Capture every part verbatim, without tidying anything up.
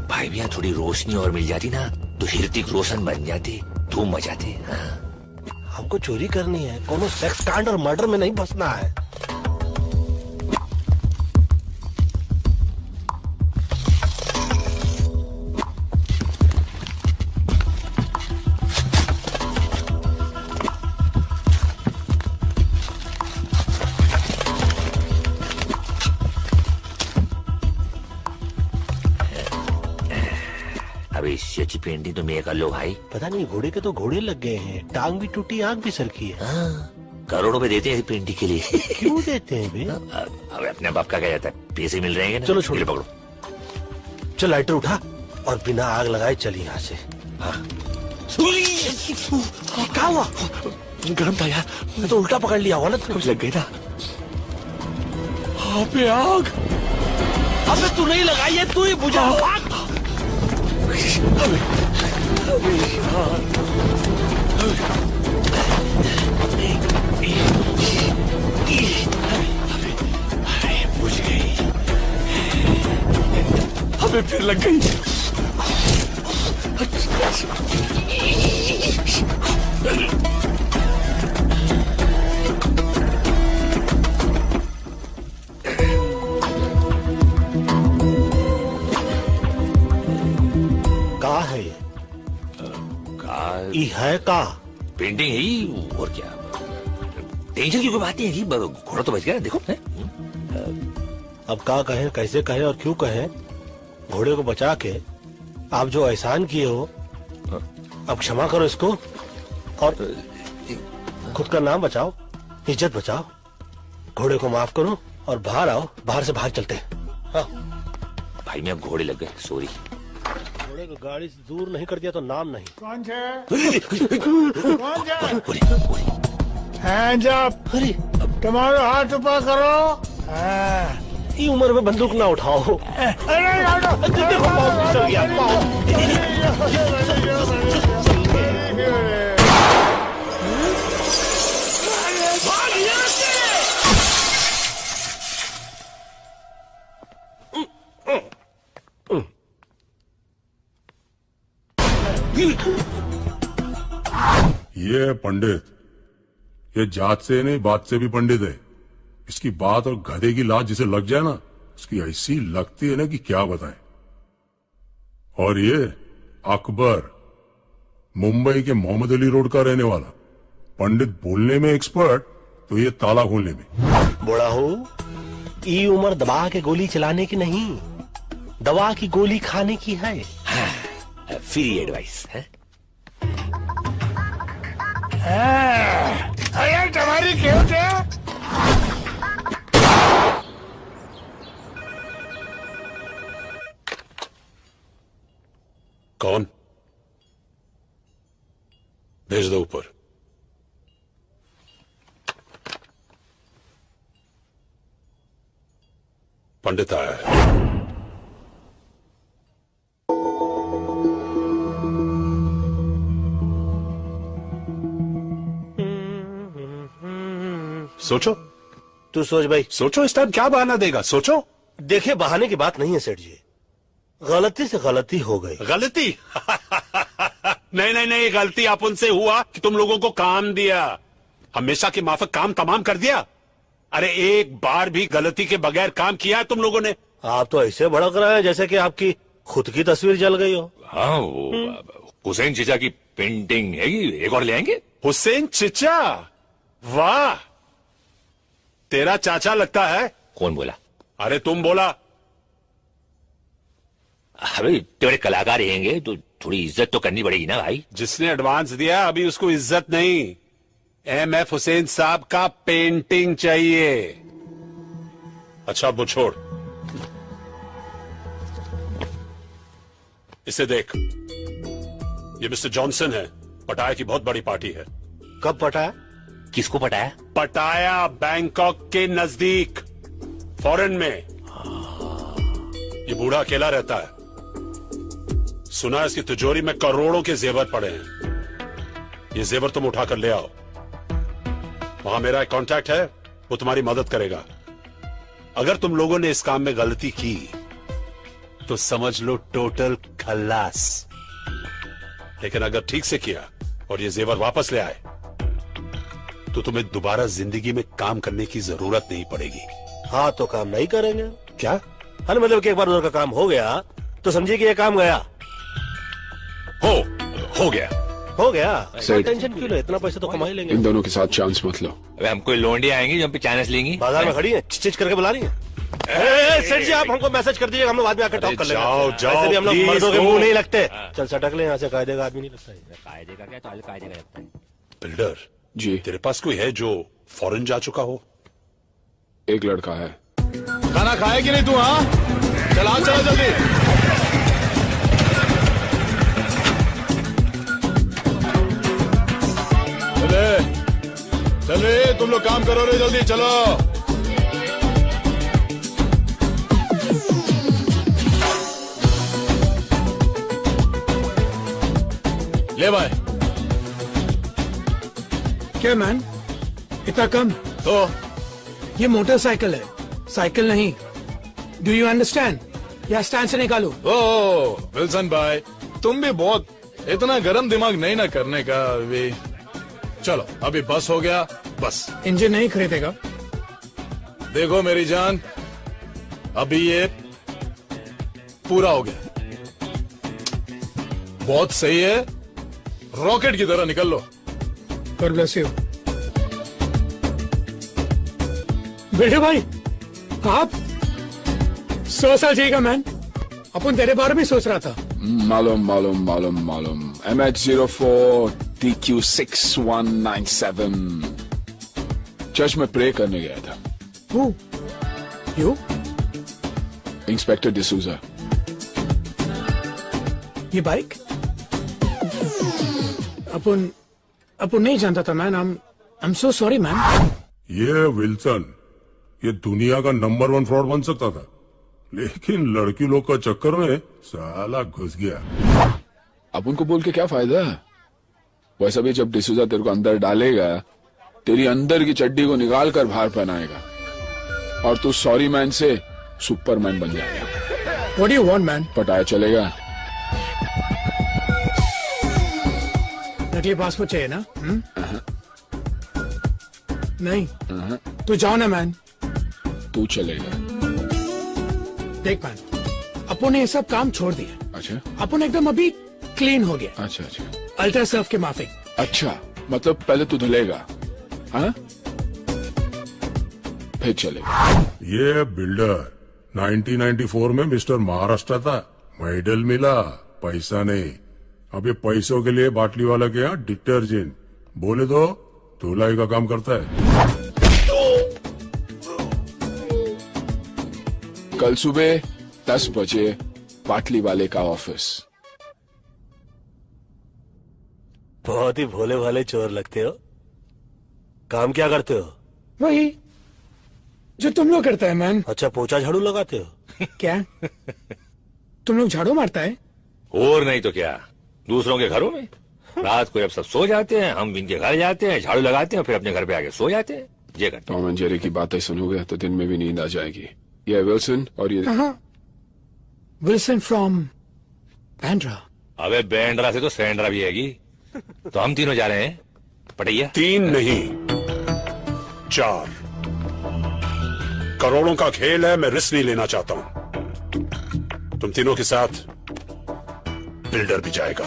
भाई भैया थोड़ी रोशनी और मिल जाती ना तो ऋतिक रोशन बन जाते, धूम मचाते। हाँ। हमको चोरी करनी है, कोनो सेक्स कांड और मर्डर में नहीं फंसना है। अच्छी पेंटिंग तो मैं कर लो भाई। पता नहीं घोड़े के तो घोड़े लग गए हैं, टांग भी टूटी, आंख भी सरकी है। हाँ, करोड़ों रुपए देते हैं पेंटिंग के लिए। क्यों देते हैं बे? अब अपने बाप का क्या जाता है, पैसे मिल रहे हैं ना। चलो छोड़ पकड़ो। चल लाइटर उठा और बिना आग लगाए चल यहाँ से। हाँ। क्या हुआ? गरम था यार, मैं तो उल्टा पकड़ लिया हुआ ना, कुछ लग गई था। हाँ पे आग। अबे तू नहीं लगाई है, तू ही बुझा। आग अबे अबे यार, अरे बुझ गई। अबे फिर लग गई। कहाँ है ये? कहाँ ये है का? पेंटिंग है ही, और क्या। टेंशन की कोई बात नहीं है, घोड़ा तो बच गया देखो है? अब का कहें, कैसे कहें और क्यों कहें? घोड़े को बचा के आप जो एहसान किए हो, अब क्षमा करो इसको और खुद का नाम बचाओ, इज्जत बचाओ। घोड़े को माफ करो और बाहर आओ, बाहर से बाहर चलते हैं। हाँ। भाई मैं अब घोड़े लग गए, सॉरी। घोड़े को गाड़ी से दूर नहीं कर दिया तो नाम नहीं। कौन है? कौन है? Hands up. अरे तुम्हारे हाथ ऊपर करो। हाँ। ये उम्र में बंदूक ना उठाओ। अरे देखो पाँव फिसल गया, ये है पंडित, ये जात से नहीं बात से भी पंडित है। इसकी बात और गधे की लात जिसे लग जाए ना, उसकी ऐसी लगती है ना कि क्या बताएं। और ये अकबर, मुंबई के मोहम्मद अली रोड का रहने वाला, पंडित बोलने में एक्सपर्ट तो ये ताला खोलने में। बड़ा हो, ये उम्र दबा के गोली चलाने की नहीं, दवा की गोली खाने की है। हाँ, फ्री एडवाइस है। अरे तुम्हारी क्यों थे? कौन? भेज दो ऊपर। पंडित आया है। सोचो, तू सोच भाई। सोचो इस टाइम क्या बहाना देगा, सोचो। देखिए बहाने की बात नहीं है सेठ जी, गलती से गलती हो गई। गलती? नहीं नहीं नहीं, गलती अपन से हुआ कि तुम लोगों को काम दिया, हमेशा के माफक काम तमाम कर दिया। अरे एक बार भी गलती के बगैर काम किया है तुम लोगों ने? आप तो ऐसे भड़क रहे हैं जैसे कि आपकी खुद की तस्वीर जल गई हो। हाँ, वो हुसैन चीचा की पेंटिंग है, एक और ले आएंगे। हुसैन चीचा? वाह, तेरा चाचा लगता है। कौन बोला? अरे तुम बोला। अरे तेरे कलाकार रहेंगे तो थोड़ी इज्जत तो करनी पड़ेगी ना भाई। जिसने एडवांस दिया अभी उसको इज्जत नहीं, एम एफ हुसैन साहब का पेंटिंग चाहिए। अच्छा वो छोड़, इसे देख, ये मिस्टर जॉनसन है, पटाया की बहुत बड़ी पार्टी है। कब पटाया? किसको पटाया? पटाया बैंकॉक के नजदीक, फॉरेन में। ये बूढ़ा अकेला रहता है, सुना इसकी तिजोरी में करोड़ों के जेवर पड़े हैं। ये जेवर तुम उठाकर ले आओ। वहां मेरा एक कांटेक्ट है, वो तुम्हारी मदद करेगा। अगर तुम लोगों ने इस काम में गलती की तो समझ लो टोटल खल्लास। लेकिन अगर ठीक से किया और ये जेवर वापस ले आए तो तुम्हें दोबारा जिंदगी में काम करने की जरूरत नहीं पड़ेगी। हाँ तो काम नहीं करेंगे। क्या? अरे मतलब कि एक बार उधर का काम हो गया तो समझिए कि ये काम गया। हो हो गया हो गया। सही। टेंशन क्यों ले, इतना पैसा तो कमा ही लेंगे। इन दोनों के साथ चांस मत लो। अबे हमको लोंडी आएंगी जो हम पे चांस लेंगी। बाजार में खड़ी है, चिच करके बुला रही है। ए, सेठ जी आप हमको मैसेज कर दीजिए, हम लोग बाद में आकर टॉक कर लेंगे। जाओ, जाओ, वैसे भी हम लोग please, मर्दों के go। मुंह नहीं लगते। चल सटक ले यहाँ से, कायदे का आदमी नहीं लगता है। कायदे का क्या, तो कायदे का लगता है। बिल्डर जी, तेरे पास कोई है जो फॉरेन जा चुका हो? एक लड़का है। खाना खाए कि नहीं तू? हाँ चल आ, चलो जल्दी। चले चले, तुम लोग काम करो रे, जल्दी चलो। ले भाई। क्या मैन, इतना कम? तो ये मोटरसाइकिल है, साइकिल नहीं। Do you understand? या स्टैंड से निकालो। ओ विल्सन भाई, तुम भी बहुत इतना गरम दिमाग नहीं ना करने का अभी। चलो अभी बस हो गया, बस। इंजन नहीं खरीदेगा? देखो मेरी जान, अभी ये पूरा हो गया, बहुत सही है, रॉकेट की तरह निकल लो। God bless you। बेटे भाई आप सौ साल जिएगा मैन, अपन तेरे बारे में सोच रहा था। मालूम मालूम मालूम मालूम। M H zero four T Q six one nine seven. Church में प्रे करने गया था। Who? You? इंस्पेक्टर डिसूजा। ये बाइक अपन अपन नहीं जानता था man. I'm I'm so sorry man. ये विल्सन ये दुनिया का नंबर वन फ्रॉड बन सकता था, लेकिन लड़की लोग का चक्कर में साला घुस गया। अब उनको बोल के क्या फायदा? वैसा भी जब डिसूजा तेरे को अंदर डालेगा, तेरी अंदर की चड्डी को निकाल कर बाहर पहनाएगा और तू सॉरी मैन से सुपरमैन बन जाएगा। What do you want man? पटाया चलेगा। नकली पासपोर्ट चाहिए ना? हुँ? नहीं तो जाओ ना मैन। तू चलेगा। देख मैन, अपन ने ये सब काम छोड़ दिया। अच्छा अपन एकदम अभी क्लीन हो गया। अच्छा अच्छा अल्ट्रा सर्फ के माफिक। अच्छा, मतलब पहले तू धुलेगा, हाँ फिर चलेगा। ये बिल्डर नाइनटीन नाइंटी फोर में मिस्टर महाराष्ट्र था, मेडल मिला, पैसा नहीं। अब ये पैसों के लिए बाटली वाला के यहाँ डिटर्जेंट बोले तो धुलाई का काम करता है। कल सुबह दस बजे बाटली वाले का ऑफिस। बहुत ही भोले भाले चोर लगते हो। काम क्या करते हो? वही जो तुम लोग करता है मैन। अच्छा, पोछा झाड़ू लगाते हो क्या? तुम लोग झाड़ू मारता है? और नहीं तो क्या, दूसरों के घरों में रात को जब सब सो जाते हैं, हम इनके घर जाते हैं, झाड़ू लगाते हैं, फिर अपने घर पे आके सो जाते हैं। ये करते टॉम एंड जेरी की बातें सुनोगे तो दिन में भी नींद आ जाएगी। ये विल्सन और ये कहाँ? Wilson from Bandra. हैं। अबे बैंड्रा से तो सैंड्रा भी हैगी। तो हम तीनों जा रहे हैं पटैया। तीन नहीं चार। करोड़ों का खेल है, मैं रिस्क नहीं लेना चाहता हूं। तुम तीनों के साथ बिल्डर भी जाएगा।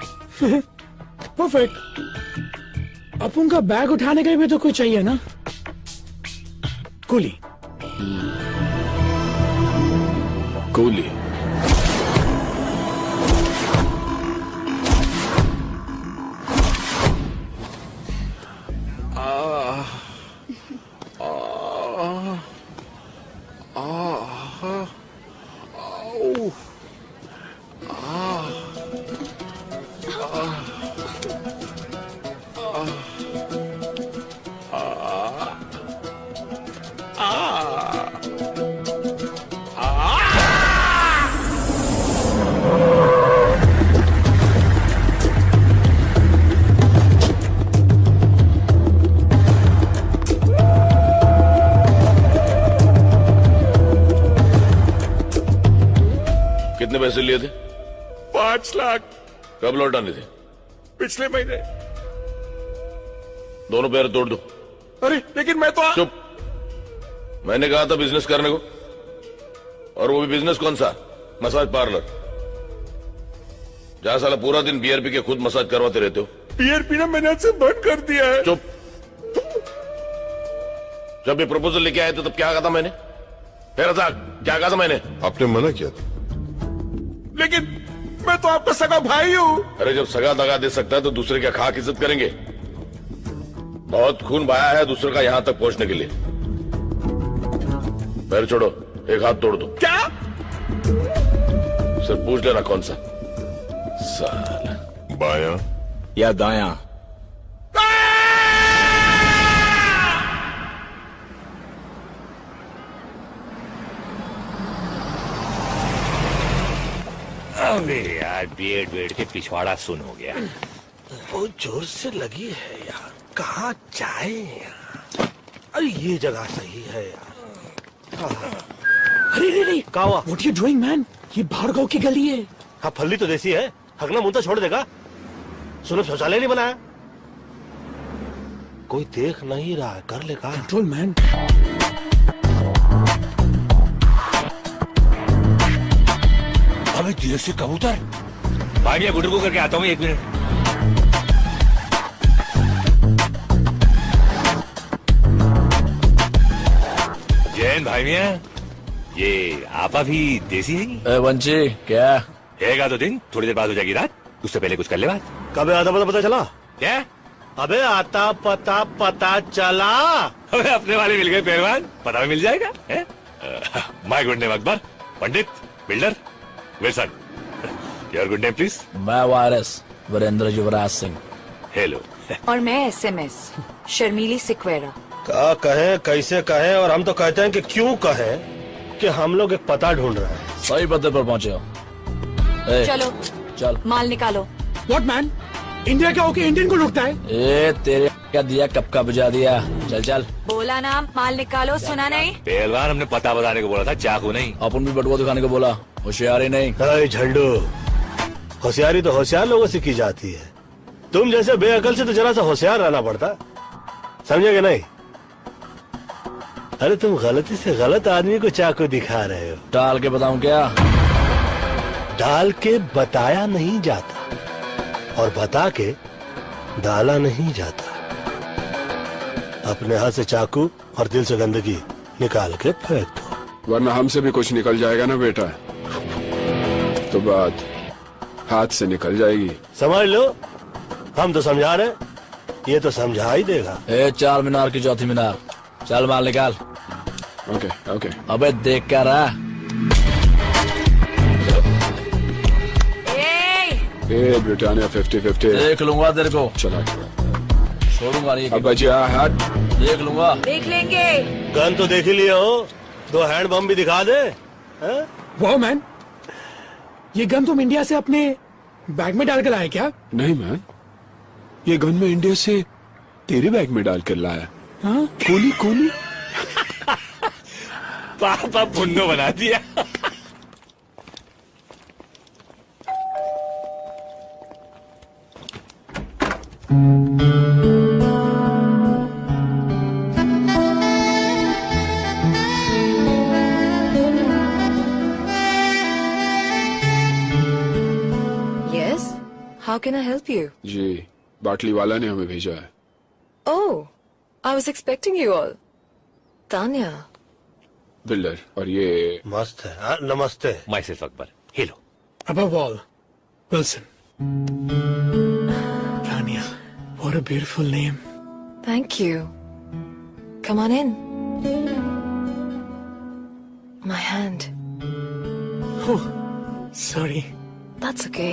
परफेक्ट। अपन का बैग उठाने के लिए भी तो कोई चाहिए ना। कूली। कूली। लिए थे? पांच लाख। कब लौटाने थे? पिछले महीने। दोनों पैर तोड़ दो। अरे लेकिन मैं तो चुप। मैंने कहा था बिजनेस करने को, और वो भी बिजनेस कौन सा? मसाज पार्लर, जहां साला पूरा दिन बियर पी के खुद मसाज करवाते रहते हो। बियर पीना मैंने आज से बंद कर दिया है। चुप। जब ये प्रपोजल लेके आए थे तब क्या कहा था मैंने? फिर क्या कहा था मैंने? आपने मना किया था। लेकिन मैं तो आपका सगा भाई हूँ। अरे जब सगा दगा दे सकता है तो दूसरे का खाक इज्जत करेंगे? बहुत खून बहाया है दूसरे का यहां तक पहुंचने के लिए। पैर छोड़ो, एक हाथ तोड़ दो। क्या? सिर्फ पूछ लेना कौन सा। साला बायां या दायां? अबे यार बेड बेड के पिछवाड़ा सुन हो गया। बहुत जोर से लगी है यार, कहाँ जाए यार? अरे ये जगह सही है यार। अरे अरे अरे क्या हुआ? What you doing man? ये भार्गव की गली है। हाँ फल्ली तो देसी है, हगना मुंह तो छोड़ देगा। सुनो शौचालय नहीं बनाया, कोई देख नहीं रहा है, कर ले का कंट्रोल मैन। अबे देसी कबूतर। भाई मैं गुटर को करके आता हूँ, एक मिनट। जैन भाई मिया, ये आपा भी देसी है? वंशी क्या रहेगा तो दिन, थोड़ी देर बाद हो जाएगी रात, उससे पहले कुछ कर ले बात। कब आता पता पता चला? क्या? अबे आता पता पता चला। अबे अपने वाले मिल गए पहलवान, पता भी मिल जाएगा। My good name Akbar, Pandit, builder, Wilson. Your good name please? मैं वायरस वीरेंद्र युवराज सिंह। हेलो। और मैं एसएमएस शर्मीली सिक्वेरा। क्या कहें, कैसे कहें, और हम तो कहते हैं कि क्यों कहें कि हम लोग एक पता ढूंढ रहे हैं। सही पते पर पहुंचे हो। ए, चलो चल माल निकालो। What man? इंडिया क्या होके इंडियन को लुटता है? ए तेरे क्या दिया, कब का बुझा दिया। चल चल बोला ना माल निकालो, सुना नहीं? पहलवान हमने पता बताने को बोला था, चाकू नहीं। अपन भी बटुआ दिखाने को बोला, होशियारी नहीं। झंडू, होशियारी तो होशियार लोगों से की जाती है, तुम जैसे बेअकल से तो जरा सा होशियार रहना पड़ता, समझे कि नहीं? अरे तुम गलती से गलत आदमी को चाकू दिखा रहे हो। डाल के बताऊं क्या? डाल के बताया नहीं जाता, और बता के डाला नहीं जाता। अपने हाथ से चाकू और दिल से गंदगी निकाल के फेंक दो, वरना हमसे भी कुछ निकल जाएगा ना बेटा, तो बात हाथ से निकल जाएगी। समझ लो, हम तो समझा रहे, ये तो समझा ही देगा। ए चार मीनार की चौथी मीनार, चल माल निकाल। Okay okay. अबे देख क्या रहा? ए ब्रिटानिया फिफ्टी फिफ्टी। देख लूंगा तेरे को। चला छोड़ूंगा नहीं। अब बचा हाथ। देख लूंगा। देख लेंगे। गन तो देख ही लिया हो, दो हैंड बम भी दिखा दे। वाह मैन, ये गन तुम इंडिया से अपने बैग में डाल कर लाए क्या? नहीं मैन, ये गन में इंडिया से तेरे बैग में डाल कर लाया। हाँ? कोली कोली। पापा पुन्नो बना दिया। Yes, how can I help you? जी, बाटली वाला ने हमें भेजा है। Oh, I was expecting you all. Tanya. Builder, और ये मस्त है। आ, नमस्ते। Myself Akbar. Hello. Above all, Wilson. Tanya, what a beautiful name. Thank you. Come on in. My hand. Oh, sorry. That's okay.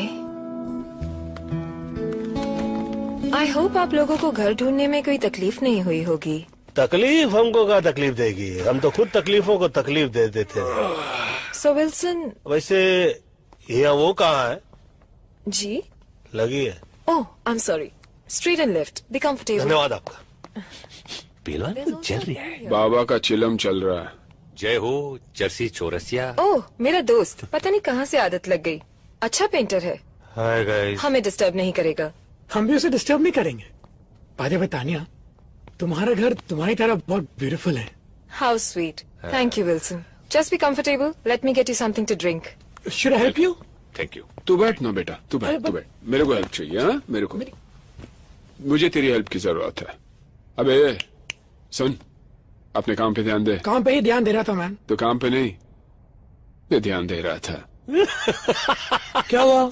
I hope आप लोगों को घर ढूंढने में कोई तकलीफ नहीं हुई होगी। तकलीफ हमको क्या तकलीफ देगी, हम तो खुद तकलीफों को तकलीफ दे देते हैं। So Wilson. वैसे ये वो कहाँ है? जी? लगी है। Oh, I'm sorry. Street and lift. Be comfortable. धन्यवाद आपका। पहलवान कुछ चल रहा है। बाबा का चिलम चल रहा है। जय हो जर्सी चौरसिया। ओह मेरा दोस्त, पता नहीं कहाँ से आदत लग गई। अच्छा पेंटर है। Hi guys. हमें डिस्टर्ब नहीं करेगा। हम भी उसे डिस्टर्ब नहीं करेंगे। बाय द वे तानिया, तुम्हारा घर तुम्हारी तरह बहुत ब्यूटीफुल है। How sweet. Thank you Wilson. Just be comfortable. Let me get you something to drink. Should I help you? Thank you. तू बैठ ना बेटा, तू बैठ, तू बैठ। मेरे को हेल्प चाहिए। हाँ मेरे को मुझे तेरी हेल्प की जरूरत है। अबे सुन, अपने काम पे ध्यान दे। काम पे ही ध्यान दे रहा था मैन। तो काम पे नहीं, ये ध्यान दे रहा था। क्या हुआ?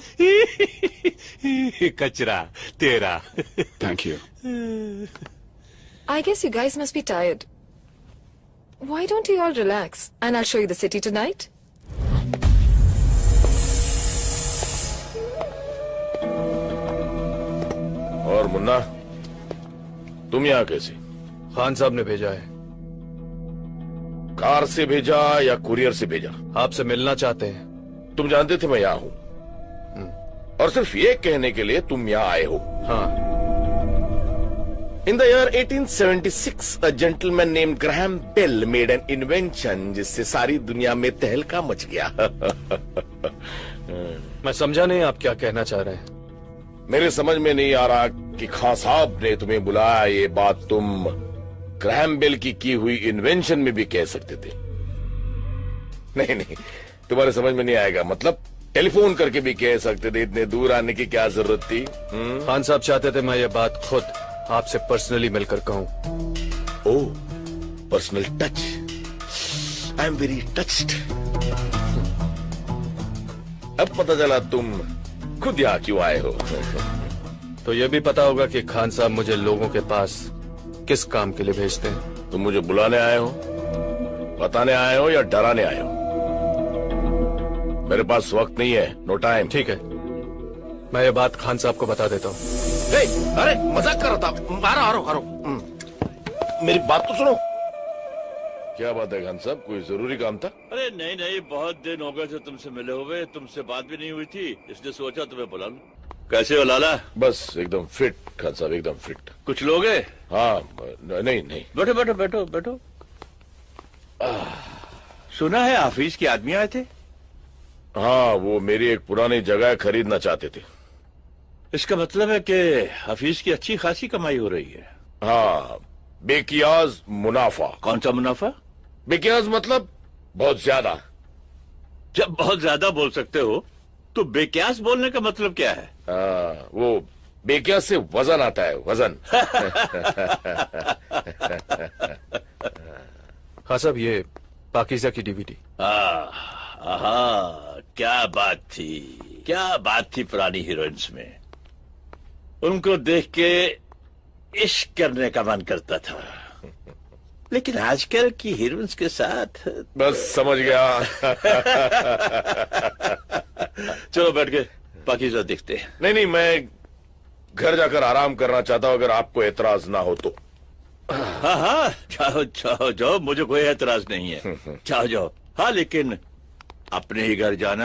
कचरा तेरा। Thank you. I guess you guys must be tired. Why don't you all relax and I'll show you the city tonight? और मुन्ना, तुम यहाँ कैसे? खान साहब ने भेजा है। कार से भेजा या कुरियर से भेजा? आपसे मिलना चाहते हैं। तुम जानते थे मैं यहाँ हूँ, और सिर्फ ये कहने के लिए तुम यहाँ आए हो। हाँ। In the year eighteen seventy-six, a gentleman named Graham Bell made an invention जिससे सारी दुनिया में तहलका मच गया। मैं समझा नहीं आप क्या कहना चाह रहे हैं। मेरे समझ में नहीं आ रहा कि खान साहब ने तुम्हें बुलाया, ये बात तुम ग्रैहम बेल की की हुई इन्वेंशन में भी कह सकते थे। नहीं नहीं, तुम्हारे समझ में नहीं आएगा। मतलब टेलीफोन करके भी कह सकते थे, इतने दूर आने की क्या जरूरत थी? खान साहब चाहते थे मैं ये बात खुद आपसे पर्सनली मिलकर कहूं। Oh, personal touch. I am very touched. अब पता चला तुम खुद यहाँ क्यों आए हो। तो ये भी पता होगा कि खान साहब मुझे लोगों के पास किस काम के लिए भेजते हैं। तुम मुझे बुलाने आए हो, बताने आए हो या डराने आए हो? मेरे पास वक्त नहीं है, नो टाइम। ठीक है, मैं ये बात खान साहब को बता देता हूँ। अरे मजाक कर रहा था। आ रहा, आ रहा, आ रहा। मेरी बात तो सुनो। क्या बात है खान साहब, कोई जरूरी काम था? अरे नहीं नहीं, बहुत दिन हो गए थे तुमसे मिले हुए, तुमसे बात भी नहीं हुई थी, इसलिए सोचा तुम्हें बुला लूं। कैसे हो लाला? बस एकदम फिट खान साहब, एकदम फिट। कुछ लोग हैं? हाँ, नहीं नहीं। बैठो बैठो बैठो बैठो। सुना है हाफिज के आदमी आए थे? हाँ, वो मेरी एक पुरानी जगह खरीदना चाहते थे। इसका मतलब है कि हाफिज की अच्छी खासी कमाई हो रही है। हाँ, बेकियाज मुनाफा। कौन सा मुनाफा? बेकियाज मतलब बहुत ज्यादा। जब बहुत ज्यादा बोल सकते हो तो बेकियास बोलने का मतलब क्या है? आ, वो बेकियास से वजन आता है, वजन। हाँ साहब, ये पाकीज़ा की डीवीडी। आहा, क्या बात थी, क्या बात थी पुरानी हीरोइंस में। उनको देख के इश्क करने का मन करता था, लेकिन आजकल की हीरोइंस के साथ। बस समझ गया। चलो बैठ के पाकीज़ा देखते हैं। नहीं नहीं, मैं घर जाकर आराम करना चाहता हूँ, अगर आपको एतराज ना हो तो। हाँ हाँ, जाओ जाओ जाओ, मुझे कोई एतराज नहीं है। जाओ जाओ। हाँ, लेकिन अपने ही घर जाना।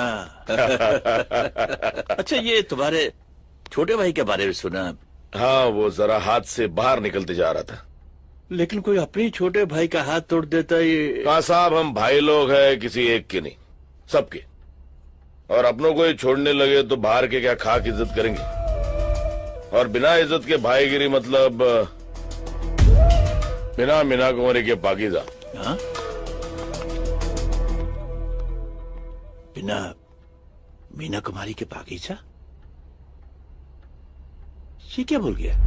अच्छा, ये तुम्हारे छोटे भाई के बारे में सुना? हाँ, वो जरा हाथ से बाहर निकलते जा रहा था। लेकिन कोई अपने छोटे भाई का हाथ तोड़ देता ये। कहा साहब, हम भाई लोग हैं, किसी एक के नहीं, सबके। और अपनों को ही छोड़ने लगे तो बाहर के क्या खाक इज्जत करेंगे? और बिना इज्जत के भाईगिरी मतलब बिना मीना कुंवरी के पाकीज़ा। हाँ? बिना मीना कुमारी के पाकीज़ा? ये क्या बोल गया?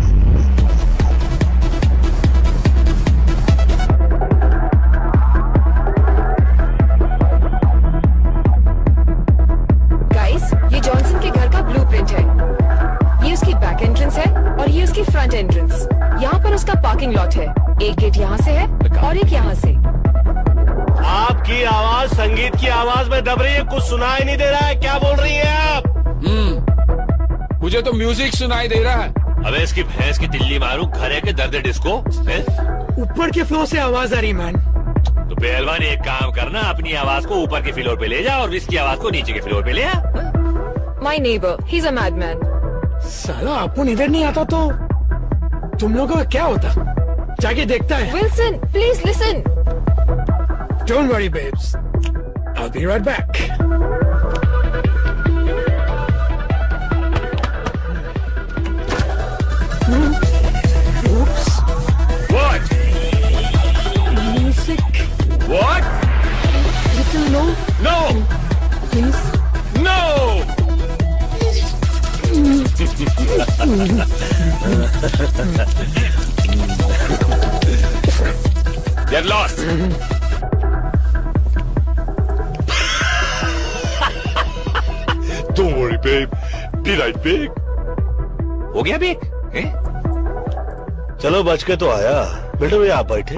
गाइस, ये जॉनसन के घर का ब्लूप्रिंट है। ये उसकी बैक एंट्रेंस है और ये उसकी फ्रंट एंट्रेंस। यहाँ पर उसका पार्किंग लॉट है। एक गेट यहाँ से है और एक यहाँ से। आपकी आवाज संगीत की आवाज में दब रही है, कुछ सुनाई नहीं दे रहा है। क्या बोल रही है आप? हम्म, मुझे तो म्यूजिक सुनाई दे रहा है। अबे इसकी भैंस की तिल्ली मारू, घर है के दर्द डिस्को। ऊपर के फ्लोर से आवाज आ रही मैन। तो पहलवान एक काम करना, अपनी आवाज को ऊपर के फ्लोर पे ले जा और इसकी आवाज को नीचे के फ्लोर पे ले आ। My neighbor, he's a madman. साला अपन इधर नहीं आता तो तुम लोगों का क्या होता? जाके देखता है। Wilson, please listen. Don't worry, babes. I'll be right back. Oops. What? Music. What? Little low. No! Please. No! Get lost! Don't worry, babe. Be right back. हो गया बेक? हैं? चलो बच के तो आया। बेटे भैया आप बैठे।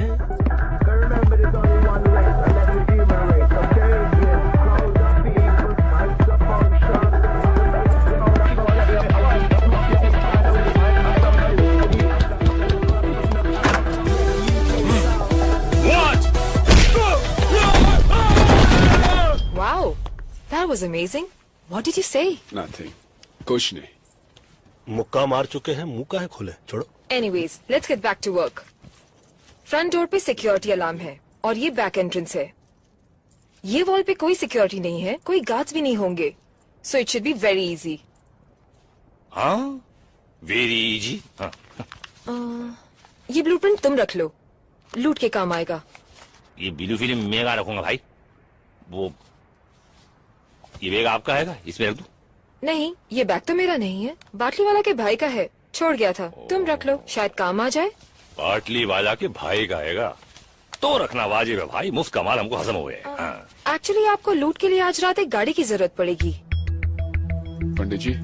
Wow, that was amazing. What did you say? Nothing. कुछ नहीं. मुक्का मार चुके हैं, मुंह काहे खोले? छोड़ो. Anyways, let's get back to work. Front door पे सिक्योरिटी अलार्म है और ये बैक एंट्रेंस है. ये वॉल पे कोई सिक्योरिटी नहीं है, कोई गार्ड्स भी नहीं होंगे. So it should be very easy. हाँ? Very easy. हाँ. ये ब्लूप्रिंट तुम रख लो, लूट के काम आएगा. ये ब्लू फिल्म मैं कहाँ रखूंगा भाई? वो ये बैग आपका है, इसमें रख दूं? नहीं, ये बैग तो मेरा नहीं है, बाटली वाला के भाई का है, छोड़ गया था. तुम रख लो, शायद काम आ जाए. बाटली वाला के भाई का है तो रखना वाजिब है भाई, मुफ्त का माल हमको हजम हो गया. एक्चुअली आपको लूट के लिए आज रात एक गाड़ी की जरूरत पड़ेगी. पंडित जी.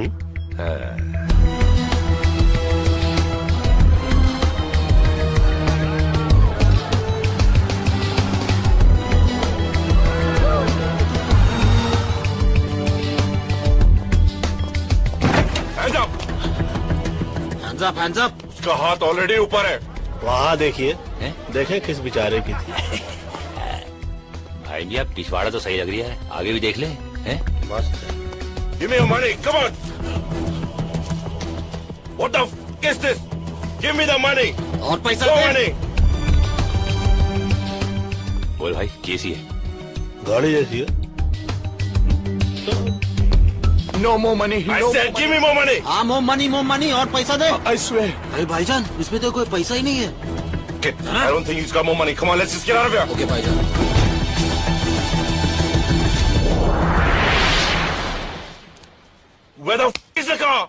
Hands up, hands up. उसका हाथ ऑलरेडी ऊपर है. वहाँ देखिए, देखें किस बेचारे की थी. भाई जी आप पिछवाड़ा तो सही लग रही है, आगे भी देख ले. हैं? मस्त है. Give me your money, come on. What the f is this? Give me the money. और पैसा Go दे. money. बोल भाई कैसी है? गाड़ी जैसी है. No more money. I No said, give me more money. हाँ more money, more money और पैसा दे. I swear. अरे भाईजान, इसमें तो कोई पैसा ही नहीं है. Okay, I don't think he's got more money. Come on, let's just get out of here. Okay भाईजान. Where the f is the car?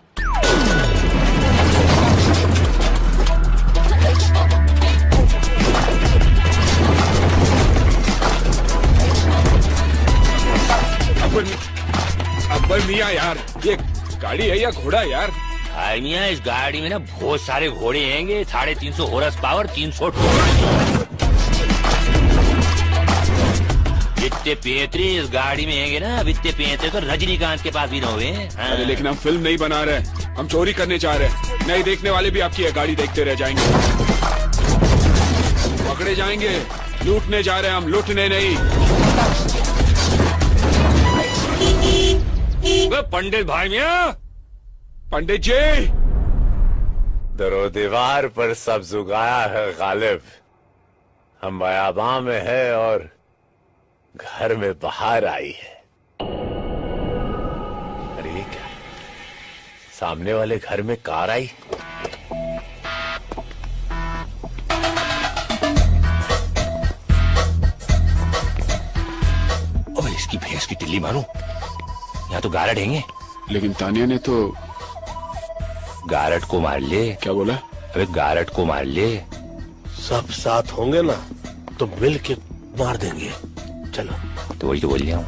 Akbar Akbar मियाँ यार, ये गाड़ी है या घोड़ा यार? भाई मियाँ इस गाड़ी में ना बहुत सारे घोड़े हैंगे, साढ़े तीन सौ हॉर्स पावर, तीन सौ जितने पेंतरे इस गाड़ी में हैंगे ना, इतने पेंतरे तो रजनीकांत के पास भी न हुए. हाँ. अरे लेकिन हम फिल्म नहीं बना रहे, हम चोरी करने चाह रहे हैं. नहीं देखने वाले भी आपकी ये गाड़ी देखते रह जाएंगे. पकड़े जाएंगे. लूटने जा रहे हैं हम, लूटने नहीं. पंडित भाई मियाँ. पंडित जी. दरो दीवार पर सब जुगाया है गालिब. हम बयाबां में है और घर में बाहर आई है. अरे ये क्या, सामने वाले घर में कार आई. ओए इसकी भैंस की टिल्ली मारूं, यहाँ तो गारड हैंगे. लेकिन तानिया ने तो गारड को मार ले. क्या बोला? अबे गारड को मार ले. सब साथ होंगे ना तो मिल के मार देंगे. चलो. तो वही तो बोल रहा हूँ.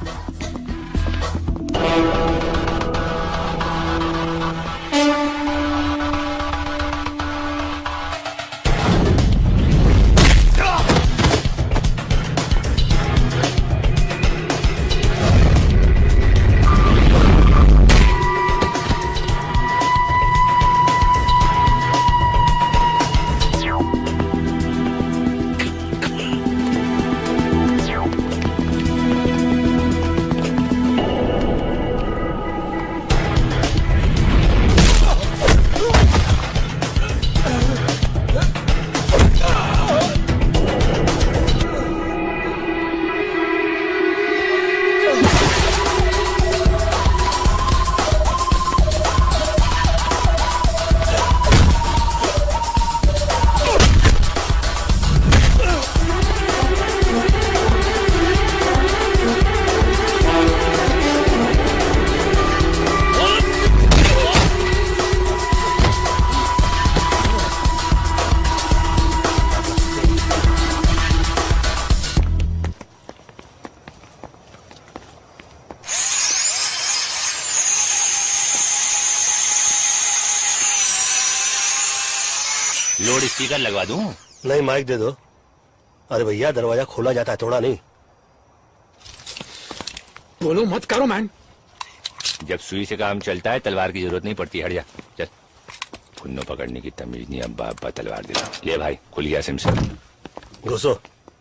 लोड स्पीकर लगवा दूं? नहीं, माइक दे दो। अरे भैया, दरवाजा खोला जाता है, तोड़ा नहीं। बोलो मत करो मैन। जब सुई से काम चलता है तलवार की जरूरत नहीं पड़ती। हट जा, चल। पुन्नो पकड़ने की तमीज नहीं, अब्बा अब्बा तलवार दिला। ले भाई, खुल गया सिम से। घुसो।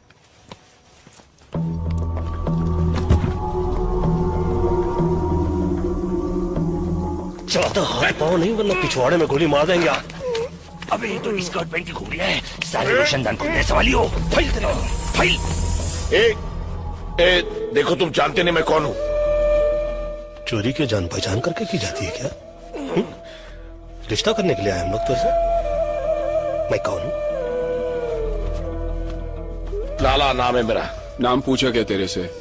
चाहता हाथ पाओ नहीं, वरना पिछवाड़े में गोली मार देंगे। अबे तो स्कर्ट पहन के घूम रहा है, सारे रोशनदान खुलने सवाली हो। फाइल तेरा, फाइल। ए, ए, देखो तुम जानते नहीं मैं कौन हूं। चोरी के जान पहचान करके की जाती है क्या? हुँ? रिश्ता करने के लिए आए हम लोग तुझसे। मैं कौन हूं? लाला नाम है मेरा। नाम पूछा क्या तेरे से?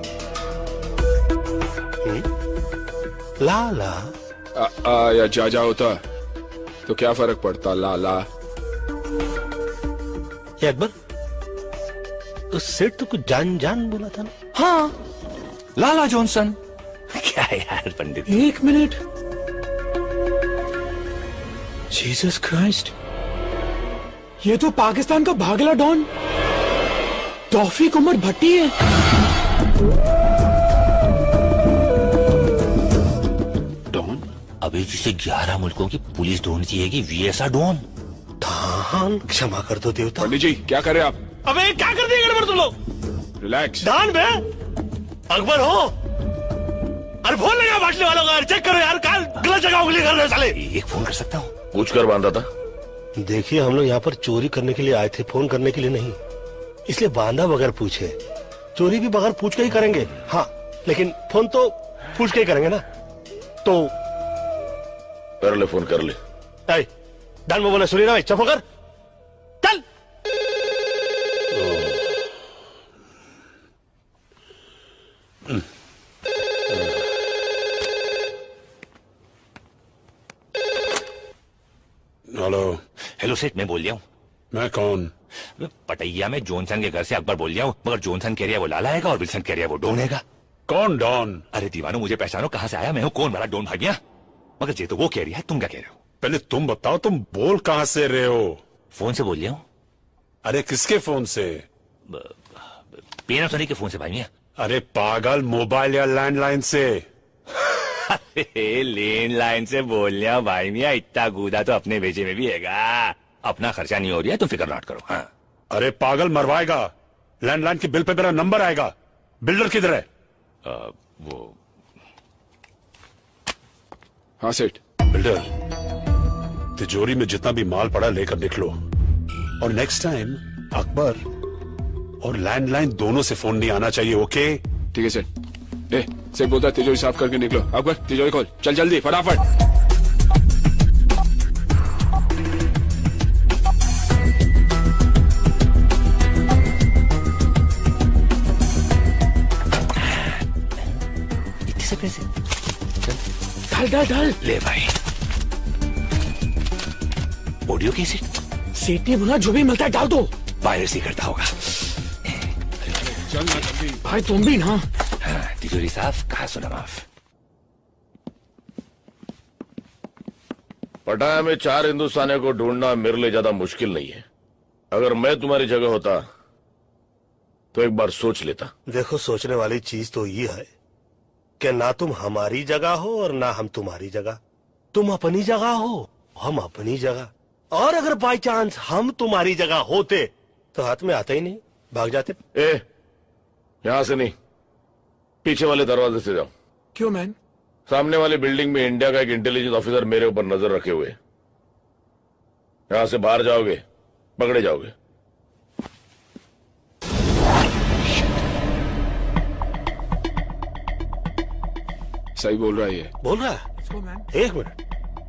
हुँ? लाला आ, आ, या जाजा होता तो क्या फर्क पड़ता? लाला ये अकबर, उस सेठ तो कुछ जान जान बोला था ना? हाँ, लाला जॉनसन। क्या यार पंडित। एक मिनट, जीसस क्राइस्ट, ये तो पाकिस्तान का भागला डॉन तौफीक उमर भट्टी है। डॉन? अभी जिसे ग्यारह मुल्कों की पुलिस ढूंढती है कि वीएसआ डॉन। दान, क्षमा कर दो देवता। पंडित जी क्या करे आप? अबे क्या कर दिए गड़बड़ तुम लोग? रिलैक्स। दान बे अकबर हो? अरे फोन लगा बाटली वालों का, चेक करो यार, काल गलत जगह उंगली कर रहे साले। एक फोन कर सकता हूँ? पूछ कर बांधा था। देखिए, हम लोग यहाँ पर चोरी करने के लिए आए थे, फोन करने के लिए नहीं। इसलिए बांधा बगैर पूछे। चोरी भी बगैर पूछ के ही करेंगे, हाँ, लेकिन फोन तो पूछ के ही करेंगे ना। तो कर ले, फोन कर ले। डान में बोला, सुनी ना भाई, चुप कर, चल। हेलो। हेलो सेठ, मैं बोल रहा हूँ। मैं कौन? पटैया में जॉनसन के घर से अकबर बोल रहा हूँ, मगर जॉनसन कह रहा है वो लाला है और विल्सन कह रहा है वो डॉन है। कौन डॉन? अरे दीवानो, मुझे पहचानो, कहाँ से आया मैं हूँ, कौन वाला डॉन भागिया? मगर ये तो वो कह रही है, तुम क्या कह रहे हो? पहले तुम बताओ, तुम बोल कहाँ से रहे हो? फोन से बोल रहा हूँ। अरे किसके फोन से? पैनासोनिक के फोन से भाई। अरे पागल, मोबाइल या लैंडलाइन से? लैंडलाइन से बोल रहा हूँ भाई मियाँ, इतना कूदा तो अपने भेजे में भी हैगा। अपना खर्चा नहीं हो रहा है, तुम फिक्र ना करो। हाँ। अरे पागल, मरवाएगा। लैंडलाइन के बिल पे मेरा नंबर आएगा। बिल्डर किधर है? आ, वो हाँ सेठ। बिल्डर, तिजोरी में जितना भी माल पड़ा लेकर निकलो, और नेक्स्ट टाइम अकबर और लैंडलाइन दोनों से फोन नहीं आना चाहिए, ओके? ठीक है सेठ। ए, सेठ बोलता तिजोरी साफ करके निकलो। अकबर तिजोरी खोल, चल जल्दी फटाफट। इतने से पैसे डाल डाल डाल। ले भाई, ऑडियो कैसेट। सेठ ने बोला जो भी मिलता है डाल दो। पायरेसी करता होगा। चल ना जल्दी। भाई तुम भी ना। हाँ, तिजोरी साफ, कहा सुना माफ। पटाया में चार हिंदुस्तानियों को ढूंढना मेरे लिए ज्यादा मुश्किल नहीं है। अगर मैं तुम्हारी जगह होता तो एक बार सोच लेता। देखो, सोचने वाली चीज तो ये है कि ना तुम हमारी जगह हो और ना हम तुम्हारी जगह। तुम अपनी जगह हो, हम अपनी जगह। और अगर बाई चांस हम तुम्हारी जगह होते तो हाथ में आते ही नहीं, भाग जाते। ए, यहां से नहीं, पीछे वाले दरवाजे से जाओ। क्यों मैन? सामने वाली बिल्डिंग में इंडिया का एक इंटेलिजेंस ऑफिसर मेरे ऊपर नजर रखे हुए। यहां से बाहर जाओगे, पकड़े जाओगे। सही बोल रहा है ये। बोल रहा है? एक मिनट,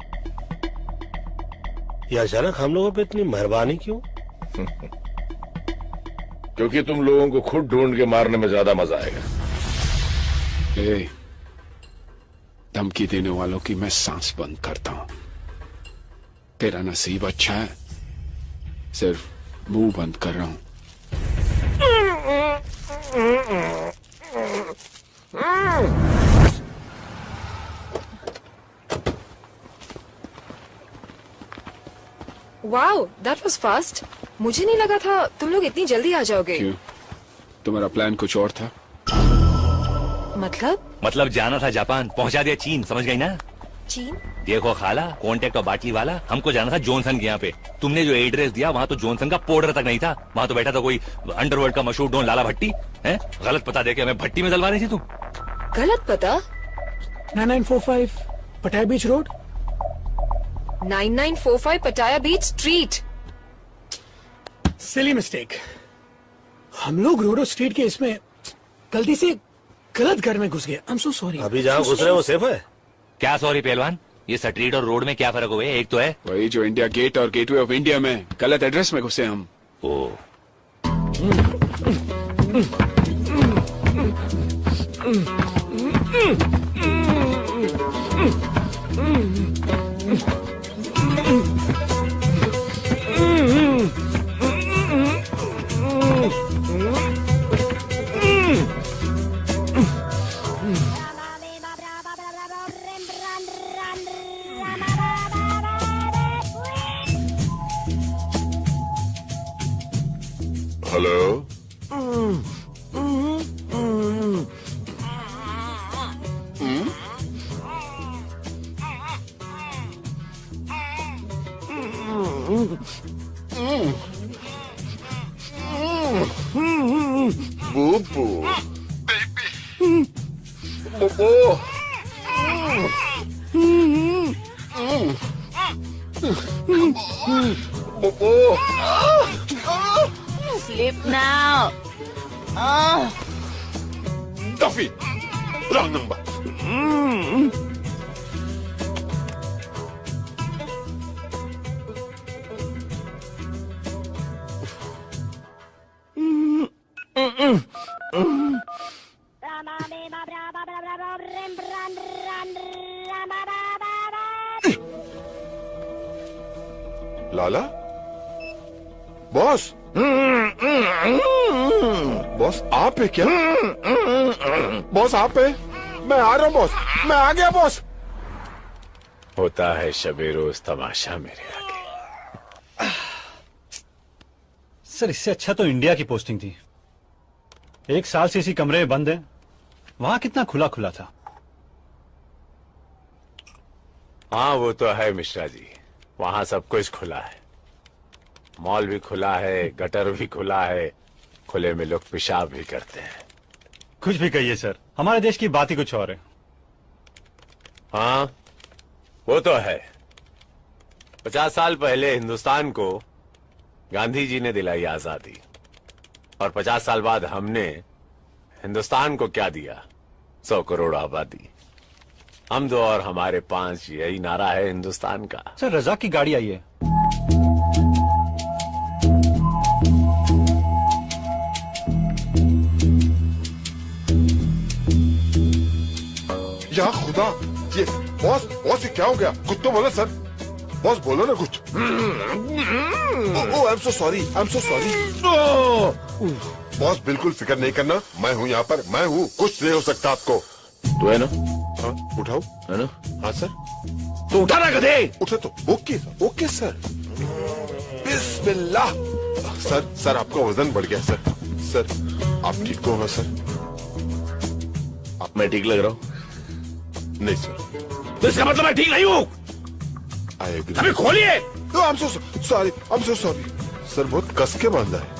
ये अचानक हम लोगों पे इतनी मेहरबानी क्यों? क्योंकि तुम लोगों को खुद ढूंढ के मारने में ज्यादा मजा आएगा। ए, धमकी देने वालों की मैं सांस बंद करता हूं। तेरा नसीब अच्छा है, सिर्फ मुंह बंद कर रहा हूं। Wow, that was fast. मुझे नहीं लगा था तुम लोग इतनी जल्दी आ जाओगे। क्यों? तुम्हारा प्लान कुछ और था? मतलब? मतलब जाना था जापान, पहुंचा दिया चीन, समझ गई ना? चीन? देखो खाला, कॉन्टेक्ट और बाटली वाला, हमको जाना था जॉनसन के यहाँ पे। तुमने जो एड्रेस दिया वहाँ तो जॉनसन का पाउडर तक नहीं था, वहाँ तो बैठा था कोई अंडरवर्ल्ड का मशहूर डॉन लाला भट्टी। हैं? गलत पता देके हमें भट्टी में डलवा रही थी तुम। गलत पता? Nine nine four five Pattaya beach road. Nine nine four five Pattaya beach street. Silly mistake. हम लोग रोडो स्ट्रीट के इसमें गलती से गलत घर में घुस गए। I am so sorry. अभी जहाँ घुस रहे वो सेफ है? क्या सॉरी पहलवान, ये स्ट्रीट और रोड में क्या फर्क हुआ है? एक तो है वही जो इंडिया गेट और गेटवे ऑफ इंडिया में गलत एड्रेस में घुसे हम। Oh hello. Boo-boo. Baby. Bobo. Bobo. Sleep now. Duffy. Wrong number. लाला? बॉस? बॉस आप है क्या? बॉस आप है? मैं आ रहा हूँ बॉस, मैं आ गया बॉस। होता है शबे रोज तमाशा मेरे आगे। सर इससे अच्छा तो इंडिया की पोस्टिंग थी। एक साल से इसी कमरे में बंद है, वहां कितना खुला खुला था। हाँ वो तो है मिश्रा जी, वहां सब कुछ खुला है। मॉल भी खुला है, गटर भी खुला है, खुले में लोग पेशाब भी करते हैं। कुछ भी कहिए सर, हमारे देश की बात ही कुछ और है। हाँ वो तो है। पचास साल पहले हिंदुस्तान को गांधी जी ने दिलाई आजादी, और पचास साल बाद हमने हिंदुस्तान को क्या दिया? सौ करोड़ आबादी। हम दो और हमारे पांच, यही नारा है हिंदुस्तान का। सर रजाक की गाड़ी आई है। या खुदा, ये बॉस बॉस ये क्या हो गया? कुछ तो बोलो सर। बॉस बोलो ना कुछ। Oh I am so sorry, I am so sorry. Boss बिल्कुल फिक्र नहीं करना, मैं हूँ यहाँ पर, मैं हूँ, कुछ नहीं हो सकता आपको। तू है ना? हाँ उठाओ। है ना? हाँ सर। तो उठा ना गधे। उठे तो ओके सर, ओके सर। बिस्मिल्लाह। सर सर आपका वजन बढ़ गया सर। सर आप ठीक हो ना सर? आप मैं ठीक लग रहा हूँ? नहीं सर। तो इसका मतलब मैं ठीक नहीं हूँ? I agree. अबे खोलिए। I am so sorry, I am so sorry sir, बहुत कस के बांधा है।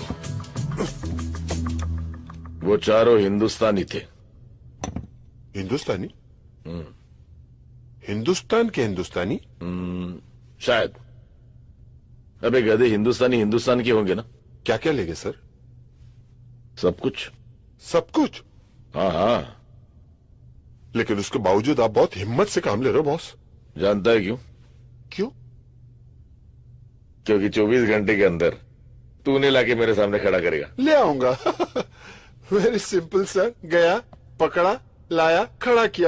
वो चारों हिंदुस्तानी थे। हिंदुस्तानी? हिंदुस्तान के हिंदुस्तानी? शायद। अबे गधे, हिंदुस्तानी हिंदुस्तान के होंगे ना? क्या क्या लेंगे सर? सब कुछ। सब कुछ? हाँ हाँ। लेकिन उसके बावजूद आप बहुत हिम्मत से काम ले रहे हो बॉस। जानता है क्यों? क्यों? क्योंकि चौबीस घंटे के अंदर तूने लाके मेरे सामने खड़ा करेगा। ले आऊंगा। Very simple sir. गया, पकड़ा, लाया, खड़ा किया।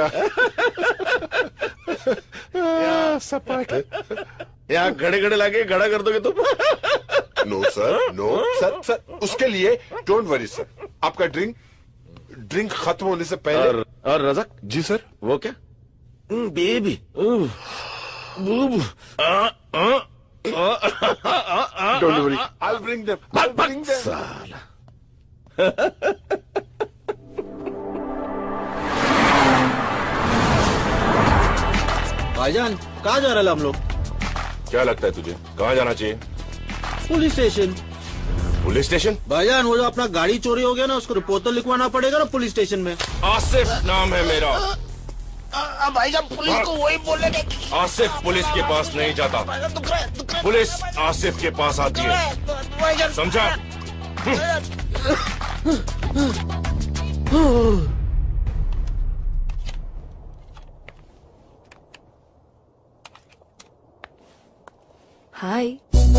सपाट। यहाँ खड़े खड़े लाके खड़ा कर दोगे तुम? No sir, no sir. Sir उसके लिए डोंट वरी सर। आपका ड्रिंक ड्रिंक खत्म होने से पहले। और, और रज़ाक जी सर। वो क्या? Baby Don't worry. I'll bring them. I'll bring them. साला। भाईजान कहाँ जा रहे हैं हम लोग? क्या लगता है तुझे कहाँ जाना चाहिए? Police station. Police station? भाईजान वो जो अपना गाड़ी चोरी हो गया ना, उसको रिपोर्ट तो लिखवाना पड़ेगा ना पुलिस स्टेशन में। आसिफ नाम है मेरा। भाईजान पुलिस को वही बोलेंगे। आसिफ पुलिस के पास नहीं जाता, पुलिस आसिफ के पास आती है, समझा? Hi.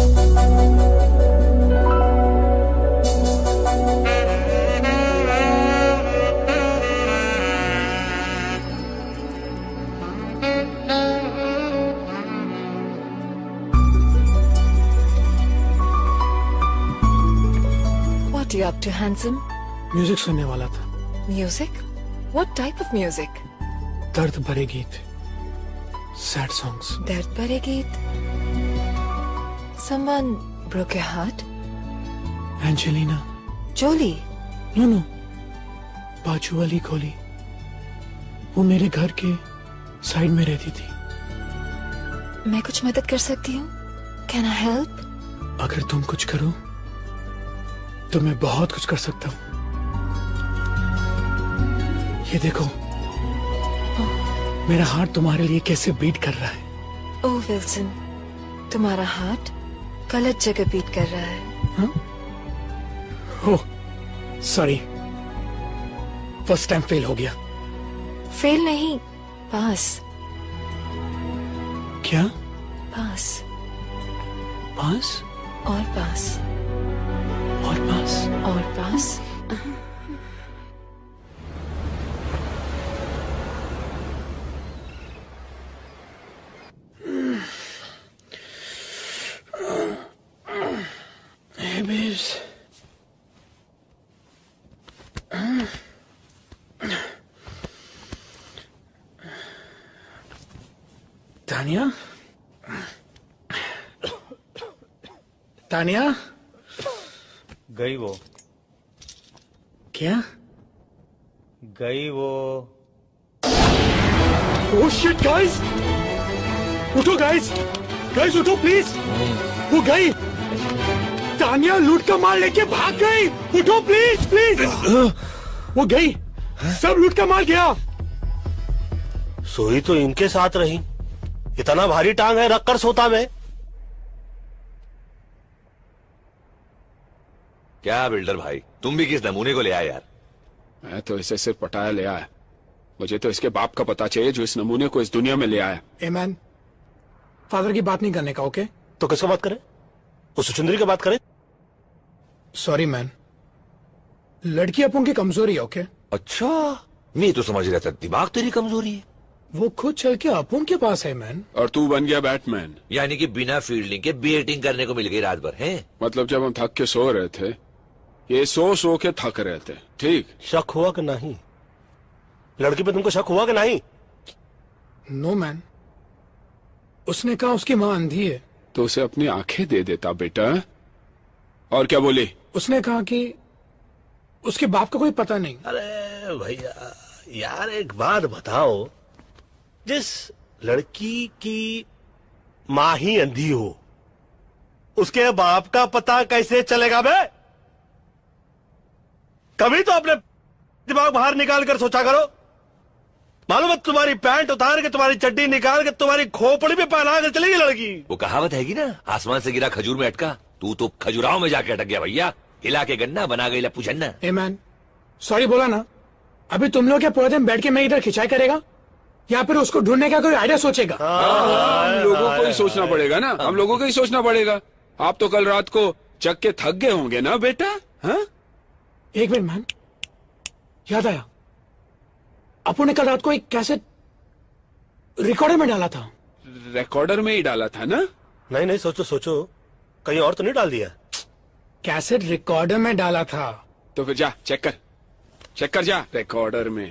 What are you up to, handsome? Music सुनने वाला था। Music? What type of music? दर्द भरे गीत, सैड सॉन्ग्स। दर्द भरे गीत। Someone broke your heart? Angelina Jolie? No no, बाजू वाली गोली। वो मेरे घर के साइड में रहती थी। मैं कुछ मदद कर सकती हूँ? Can I help? अगर तुम कुछ करो तो मैं बहुत कुछ कर सकता हूँ। ये देखो, मेरा हार्ट तुम्हारे लिए कैसे बीट कर रहा है। ओह विल्सन, तुम्हारा हार्ट गलत जगह बीट कर रहा है। हाँ? Oh sorry, first time fail हो गया। फेल नहीं, पास। क्या? पास। पास और पास और पास और पास। Hey babes. तानिया, तानिया गई वो। क्या? गई वो। ओह शिट गाइस, उठो गाइस, गाइस उठो प्लीज। वो गई, तानिया लूट का माल लेके भाग गई। उठो प्लीज प्लीज। वो गई, सब लूट का माल गया। सोई तो इनके साथ रही, इतना भारी टांग है, रख कर सोता मैं। क्या बिल्डर भाई, तुम भी किस नमूने को ले आए यार? मैं तो इसे सिर्फ पटाया ले आया। मुझे तो इसके बाप का पता चाहिए जो इस नमूने को इस दुनिया में ले आया। ए मैन, फादर की बात नहीं करने का, ओके? तो किसका बात करें? उस सुचुंदरी की बात करें? सॉरी मैन, लड़की अपन की कमजोरी है, ओके? अच्छा, मैं तो समझ रहा था दिमाग तेरी कमजोरी है। वो खुद चल के अपन के पास है मैन। और तू बन गया बैटमैन। यानी कि बिना फील्डिंग के बैटिंग करने को मिल गई रात भर, हैं? मतलब जब हम थक के सो रहे थे, ये सो सो के थक रहे थे, ठीक? शक हुआ कि नहीं? लड़की पे तुमको शक हुआ कि नहीं? नो मैन, उसने कहा उसकी माँ अंधी है। तो उसे अपनी आंखें दे देता बेटा। और क्या बोली? उसने कहा कि उसके बाप का कोई पता नहीं। अरे भैया यार, एक बात बताओ, जिस लड़की की माँ ही अंधी हो, उसके बाप का पता कैसे चलेगा बे? कभी तो अपने दिमाग बाहर निकाल कर सोचा करो। मालूम है, तुम्हारी पैंट उतार के, तुम्हारी चड्डी निकाल के, तुम्हारी खोपड़ी पे पहना कर चलेगी लड़की। वो कहावत हैगी ना, आसमान से गिरा खजूर में अटका। तू तो खजुराहो में जाके अटक गया भैया। हिला के गन्ना बना गई लप्पू झन्ना। ए मैन, सॉरी बोला ना। अभी तुम लोग क्या पूरे दिन बैठ के मैं इधर खिंचाई करेगा, या फिर उसको ढूंढने का कोई आइडिया सोचेगा? हम लोगों को ही सोचना पड़ेगा ना, हम लोगों को ही सोचना पड़ेगा। आप तो कल रात को चक के थक गए होंगे ना बेटा? हाँ? एक मिनट मैन, याद आया, अपू ने कल रात को एक कैसेट रिकॉर्डर में डाला था। रिकॉर्डर में ही डाला था ना? नहीं नहीं, सोचो सोचो, कहीं और तो नहीं डाल दिया? कैसेट रिकॉर्डर में डाला था। तो फिर जा चेक कर, चेक कर जा रिकॉर्डर में।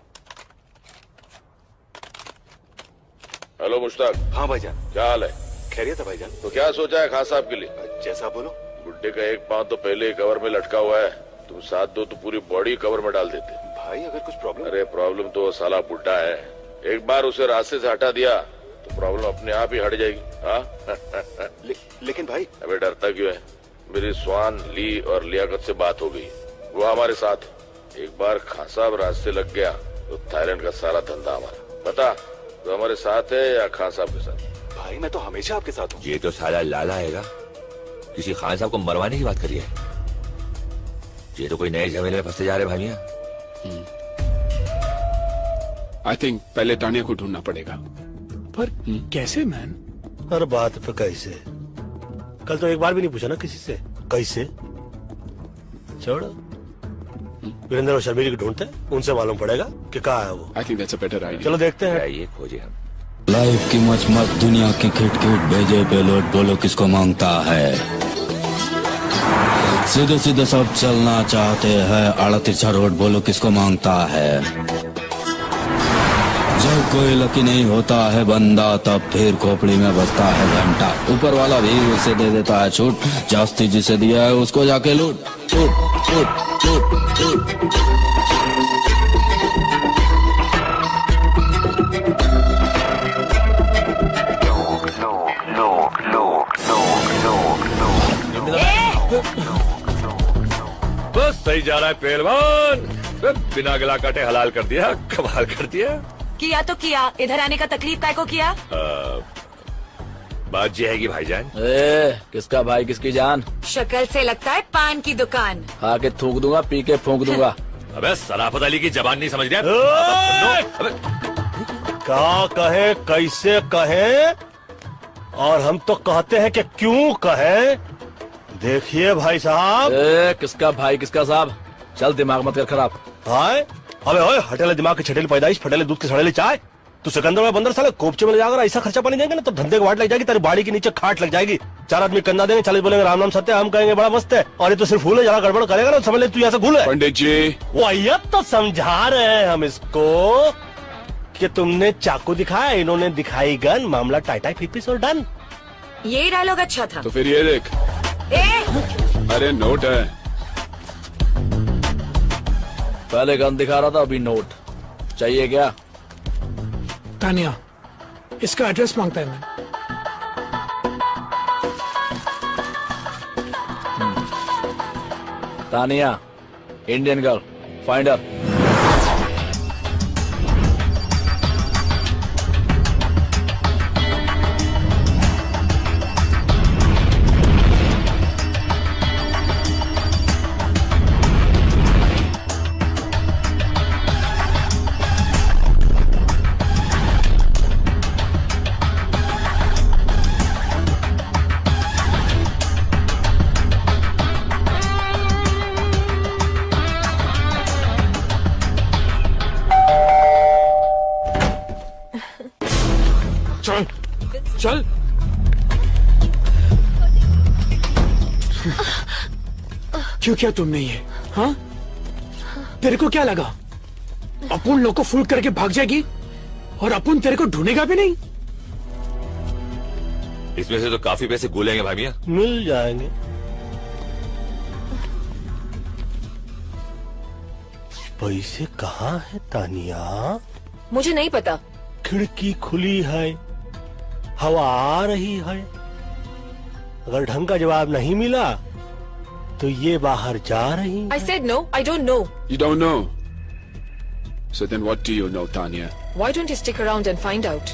हेलो मुश्ताक। हाँ भाईजान। क्या हाल है? खैरियत है भाईजान। तो क्या सोचा है खान साहब के लिए? जैसा बोलो। बुड्ढे का एक पांव तो पहले ही कवर में लटका हुआ है, तुम साथ दो तो पूरी बॉडी कवर में डाल देते। भाई अगर कुछ प्रॉब्लम? अरे प्रॉब्लम तो साला बुड्ढा है, एक बार उसे रास्ते से हटा दिया तो प्रॉब्लम अपने आप ही हट जाएगी। हाँ ले, लेकिन भाई। अबे डरता क्यों है? मेरी स्वान, ली और लियाकत से बात हो गई, वो हमारे साथ है। एक बार खान साहब रास्ते लग गया तो थाईलैंड का सारा धंधा हमारा। बता तो हमारे साथ है या खान साहब के साथ? भाई मैं तो हमेशा आपके साथ हूँ। ये तो साला लाला हैगा, किसी खान साहब को मरवाने की बात करी है। ये तो कोई नए झमेले में फंसते जा रहे भाइया। आई थिंक पहले तानिया को ढूंढना पड़ेगा। पर कैसे मैन? हर बात पे कैसे? कल तो एक बार भी नहीं पूछा ना किसी से कैसे। छोड़, वीरेंद्र और शर्मिली को ढूंढते, उनसे मालूम पड़ेगा कि कहाँ है वो। I think that's a better idea. चलो देखते हैं। ये खोजे हम। लाइफ की मच मच दुनिया की खिट खिट भेजे पेलोड बोलो किसको मांगता है। सीधे सीधे सब चलना चाहते हैं, आड़ा तिरछा रोड बोलो किसको मांगता है। जब कोई लकी नहीं होता है बंदा, तब फिर खोपड़ी में बजता है घंटा। ऊपर वाला भी उसे दे देता है छूट, जास्ती जिसे दिया है उसको जाके लूट लूट लूट लूट लूट। बस सही जा रहा है पहलवान, बिना गला काटे हलाल कर दिया, कमाल कर दिया। किया तो किया, इधर आने का तकलीफ काय को किया? आ, बात ये है कि भाईजान। ए, किसका भाई किसकी जान? शक्ल से लगता है पान की दुकान। खा के थूक दूंगा, पी के फूंक दूंगा। अबे सराफत अली की जबान नहीं समझ रहा? क्या कहे, कैसे कहे, और हम तो कहते हैं कि क्यों कहे। देखिए भाई साहब। ए, किसका भाई किसका साहब? चल दिमाग मत कर खराब। हाय अबे ओए, हटेले दिमाग की छटेली पैदाइश, फटेले दूध के सड़ेले चाय। तू सिकंदर में बंदर साले कोपचे में ले जाकर ऐसा खर्चा पानी देंगे ना तो धंधे की वाट लग जाएगी, तेरी बाड़ी के नीचे खाट लग जाएगी। चार आदमी कंधा देंगे, चालीस बोलेंगे राम नाम सत्य, हम कहेंगे बड़ा मस्त है, और ये तो सिर्फ फूल है, जरा गड़बड़ करेगा ना समझ ले तू यहाँ से भूल है। पंडित जी वो ये तो समझा रहे हैं हम इसको कि तुमने चाकू दिखाया, इन्होंने दिखाई गन, मामला टाइटाई फिपिस और डन। यही डायलॉग अच्छा था। तो फिर ये देख। ए? अरे नोट है। पहले गन दिखा रहा था, अभी नोट चाहिए क्या? तानिया, इसका एड्रेस मांगता है मैं। Tania, Indian girl, find her. चल चल। क्यों किया तुमने ये? हाँ, तेरे को क्या लगा अपन लोग को फुल करके भाग जाएगी और अपन तेरे को ढूंढेगा भी नहीं? इसमें से तो काफी पैसे गुलेंगे भाई मियां। मिल जाएंगे। पैसे कहाँ है तानिया? मुझे नहीं पता। खिड़की खुली है, हवा आ रही है, अगर ढंग का जवाब नहीं मिला तो ये बाहर जा रही। I said no, I don't know. You don't know. So then what do you know, Tanya? Why don't you stick around and find out?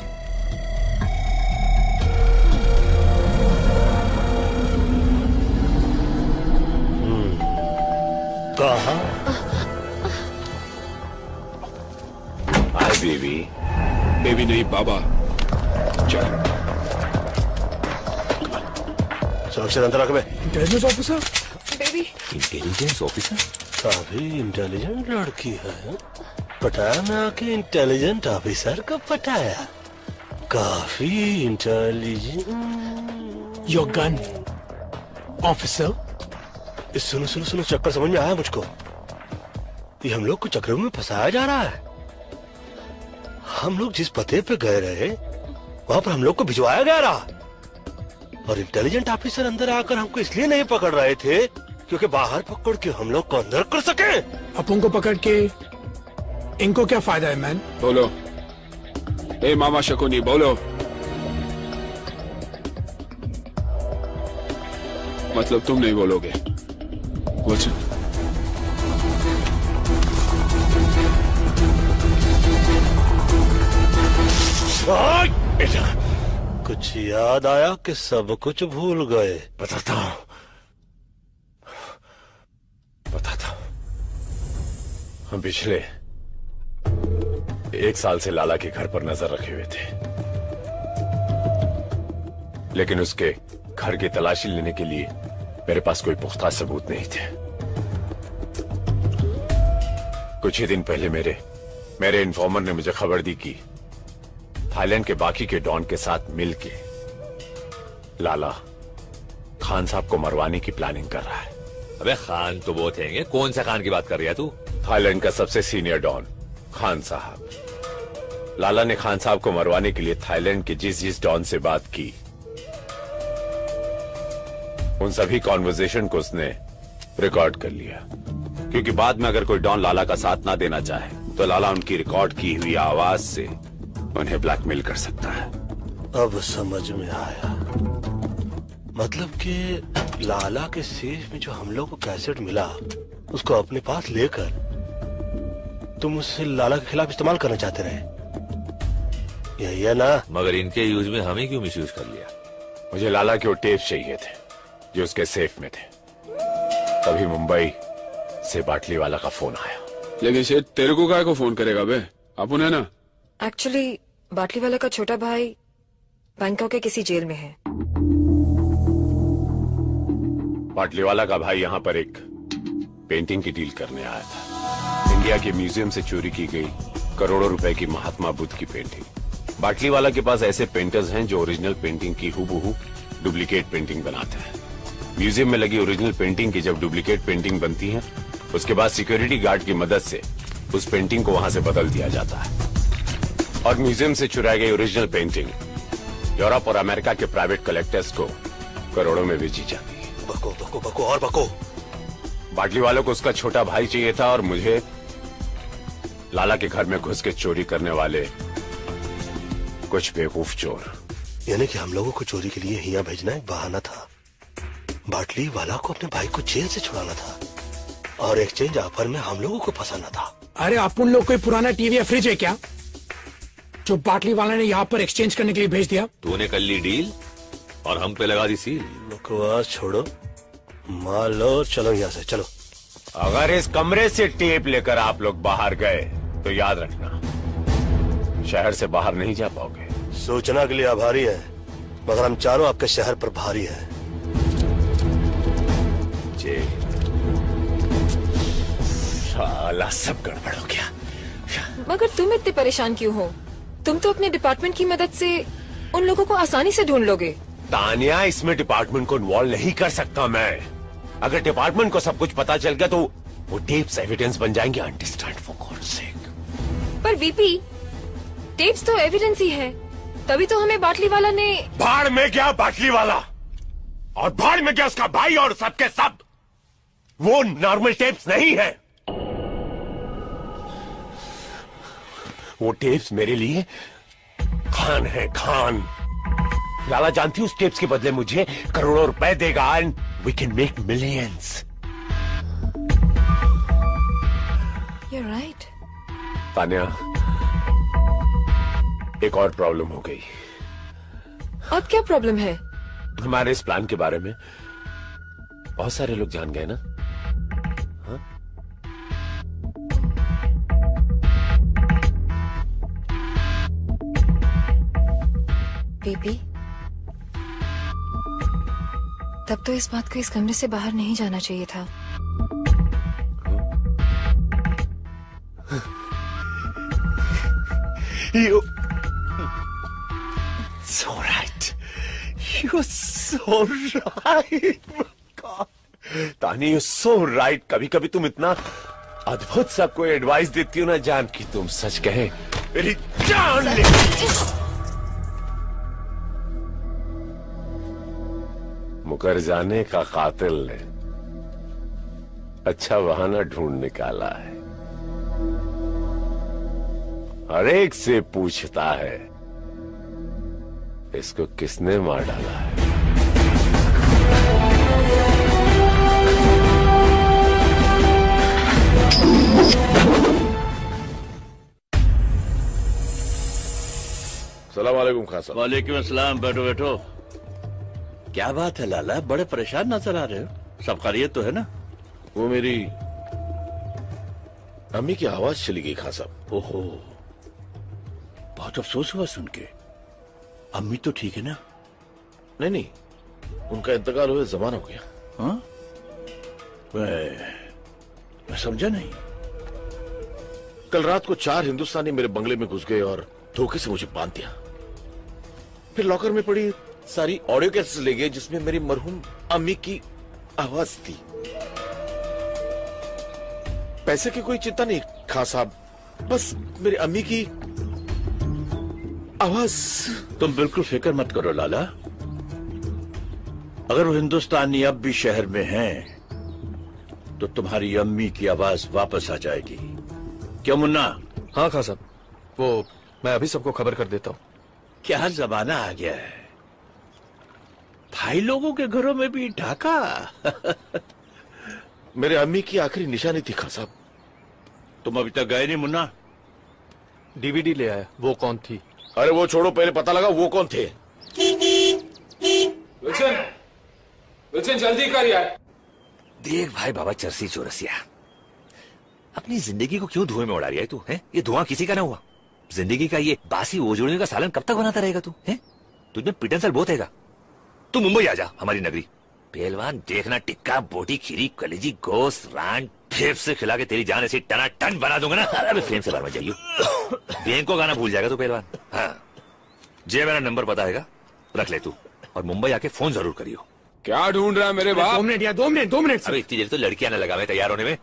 कहाँ? Hi baby. बेबी नहीं बाबा। चल। सुरक्षित अंतर रख बे। Intelligence officer. Baby. Intelligence officer? काफी intelligent लड़की है। पटाया मैं आके इंटेलिजेंट ऑफिसर को पटाया। काफी इंटेलिजेंट। Your gun officer. सुनो सुनो सुनो, चक्कर समझ में आया मुझको। ये हम लोग को चक्कर में फंसाया जा रहा है। हम लोग जिस पते पे गए रहे वहां पर हम लोग को भिजवाया गया रहा, और इंटेलिजेंट ऑफिसर अंदर आकर हमको इसलिए नहीं पकड़ रहे थे क्योंकि बाहर पकड़ के हम लोग को अंदर कर सके। अपन को पकड़ के इनको क्या फायदा है मैन? बोलो। ए मामा शकुनी बोलो। मतलब तुम नहीं बोलोगे? कुछ बेटा, कुछ याद आया कि सब कुछ भूल गए? बताता हूँ बताता हूँ। हम पिछले एक साल से लाला के घर पर नजर रखे हुए थे, लेकिन उसके घर की तलाशी लेने के लिए मेरे पास कोई पुख्ता सबूत नहीं थे। कुछ ही दिन पहले मेरे मेरे इन्फॉर्मर ने मुझे खबर दी कि थाईलैंड के बाकी के डॉन के साथ मिलके लाला खान साहब को मरवाने की प्लानिंग कर रहा है। अबे खान तो बहुत हैं, कौन सा खान की बात कर रही है तू? थाईलैंड का सबसे सीनियर डॉन खान साहब। लाला ने खान साहब को मरवाने के लिए थाईलैंड के जिस जिस डॉन से बात की, उन सभी कॉन्वर्सेशन को उसने रिकॉर्ड कर लिया, क्योंकि बाद में अगर कोई डॉन लाला का साथ ना देना चाहे तो लाला उनकी रिकॉर्ड की हुई आवाज से उन्हें ब्लैकमेल कर सकता है। अब समझ में आया। मतलब कि लाला के सेफ में जो हम लोग को कैसेट मिला, उसको अपने पास लेकर तुम उससे लाला के खिलाफ इस्तेमाल करना चाहते रहे, यही है ना? मगर इनके यूज में हमें क्यों मिसयूज कर लिया? मुझे लाला के वो टेप चाहिए थे जो उसके सेफ में थे। तभी मुंबई से बाटली वाला का फोन आया। लेकिन शेर तेरे को काय को फोन करेगा बे? अपन है ना। एक्चुअली बाटली वाला का छोटा भाई बैंकॉक के किसी जेल में है। बाटली वाला का भाई यहाँ पर एक पेंटिंग की डील करने आया था। इंडिया के म्यूजियम से चोरी की गई करोड़ों रुपए की महात्मा बुद्ध की पेंटिंग। बाटली वाला के पास ऐसे पेंटर्स हैं जो ओरिजिनल पेंटिंग की हूबहू डुप्लीकेट पेंटिंग बनाते हैं। म्यूजियम में लगी ओरिजिनल पेंटिंग की जब डुप्लीकेट पेंटिंग बनती है, उसके बाद सिक्योरिटी गार्ड की मदद से उस पेंटिंग को वहां से बदल दिया जाता है और म्यूजियम से चुराई गई ओरिजिनल पेंटिंग यूरोप और अमेरिका के प्राइवेट कलेक्टर्स को करोड़ों में बेची जाती है। बको बको बको और बको। बाटली वालों को उसका छोटा भाई चाहिए था और मुझे लाला के घर में घुस के चोरी करने वाले कुछ बेवकूफ चोर। यानी कि हम लोगों को चोरी के लिए यहाँ भेजना एक बहाना था। बाटली वाला को अपने भाई को जेल से छुड़ाना था और एक्सचेंज ऑफर में हम लोगों को फंसाना था। अरे अपन लोग कोई पुराना टीवी या फ्रिज है क्या जो बाटली वाला ने यहाँ पर एक्सचेंज करने के लिए भेज दिया? तूने कर ली डील और हम पे लगा दी सील। बकवास छोड़ो, मान लो, चलो यहाँ से चलो। अगर इस कमरे से टेप लेकर आप लोग बाहर गए तो याद रखना, शहर से बाहर नहीं जा पाओगे। सूचना के लिए आभारी है, मगर हम चारों आपके शहर पर भारी है। जी साला सब गड़बड़ हो गया। मगर तुम इतने परेशान क्यों हो? तुम तो अपने डिपार्टमेंट की मदद से उन लोगों को आसानी से ढूंढ लोगे। तानिया, इसमें डिपार्टमेंट को इन्वॉल्व नहीं कर सकता मैं। अगर डिपार्टमेंट को सब कुछ पता चल गया तो वो टेप्स एविडेंस बन जाएंगे। Understand for god's sake. पर वीपी, टेप्स तो एविडेंस ही है, तभी तो हमें बाटली वाला ने। भाड़ में गया बाटली वाला और भाड़ में गया उसका भाई और सबके सब। वो नॉर्मल टेप्स नहीं है। वो टेप्स मेरे लिए खान है, खान। लाला जानती उस टेप्स के बदले मुझे करोड़ों रुपए देगा and we can make millions. You're right. Tania, एक और प्रॉब्लम हो गई। अब क्या प्रॉब्लम है? हमारे इस प्लान के बारे में बहुत सारे लोग जान गए ना। हाँ? बीबी, तब तो इस बात को इस कमरे से बाहर नहीं जाना चाहिए था। You, so right. You're so right. God. तानी, you're so right. कभी कभी तुम इतना अद्भुत सा कोई एडवाइस देती हो ना जान, कि तुम सच कहे मेरी जान ले। नौकर जाने का कातिल ने अच्छा बहाना ढूंढ निकाला है। हर एक से पूछता है इसको किसने मार डाला है। सलाम वालेकुम खान साहब। वालेकुम अस्सलाम। बैठो बैठो। क्या बात है लाला, बड़े परेशान नजर आ रहे हो। सब खैरियत तो है ना? वो मेरी अम्मी की आवाज चली गई खान साहब। ओहो, बहुत अफसोस हुआ सुन के। अम्मी तो ठीक है ना? नहीं नहीं, उनका इंतकाल हुए जमाना हो गया। हाँ? मैं, मैं समझा नहीं। कल रात को चार हिंदुस्तानी मेरे बंगले में घुस गए और धोखे से मुझे बांध दिया। फिर लॉकर में पड़ी सारी ऑडियो कैसेट्स ले गए जिसमें मेरी मरहूम अम्मी की आवाज थी। पैसे की कोई चिंता नहीं खान साहब, बस मेरी अम्मी की आवाज। तुम बिल्कुल फिक्र मत करो लाला। अगर वो हिंदुस्तानी अब भी शहर में हैं, तो तुम्हारी अम्मी की आवाज वापस आ जाएगी। क्यों मुन्ना? हाँ खान साहब, वो मैं अभी सबको खबर कर देता हूँ। क्या जमाना आ गया है, भाई लोगों के घरों में भी ढाका। मेरे अम्मी की आखिरी निशानी थी खान साहब। तुम अभी तक गए नहीं मुन्ना? डीवीडी ले आया। वो कौन थी? अरे वो छोड़ो, पहले पता लगा वो कौन थे। विल्सन, विल्सन जल्दी कर यार। देख भाई बाबा चरसी चौरसिया, अपनी जिंदगी को क्यों धुएं में उड़ा रही है तू? है ये धुआं किसी का ना हुआ। जिंदगी का ये बासी ओजोड़ियों का सालन कब तक बनाता रहेगा तू? है तुझमें पिटनसल बहुत हैगा। तू मुंबई आ जा, हमारी नगरी। पहलवान देखना, टिक्का बोटी खीरी कलेजी गोश्त रान फेफ से खिला के तेरी जान ऐसी टना टन बना दूंगा ना। अरे फ्रेम से बाहर मत जाइयो। बैंक को गाना भूल जाएगा तू पहलवान। हाँ, जे मेरा नंबर पता हैगा, रख ले तू, और मुंबई आके फोन जरूर करियो। क्या ढूंढ रहा है मेरे बाप? दो मिनट यार, दो मिनट दो मिनट। अरे इतनी देर तो लड़कियां ना लगा मैं तैयार होने में।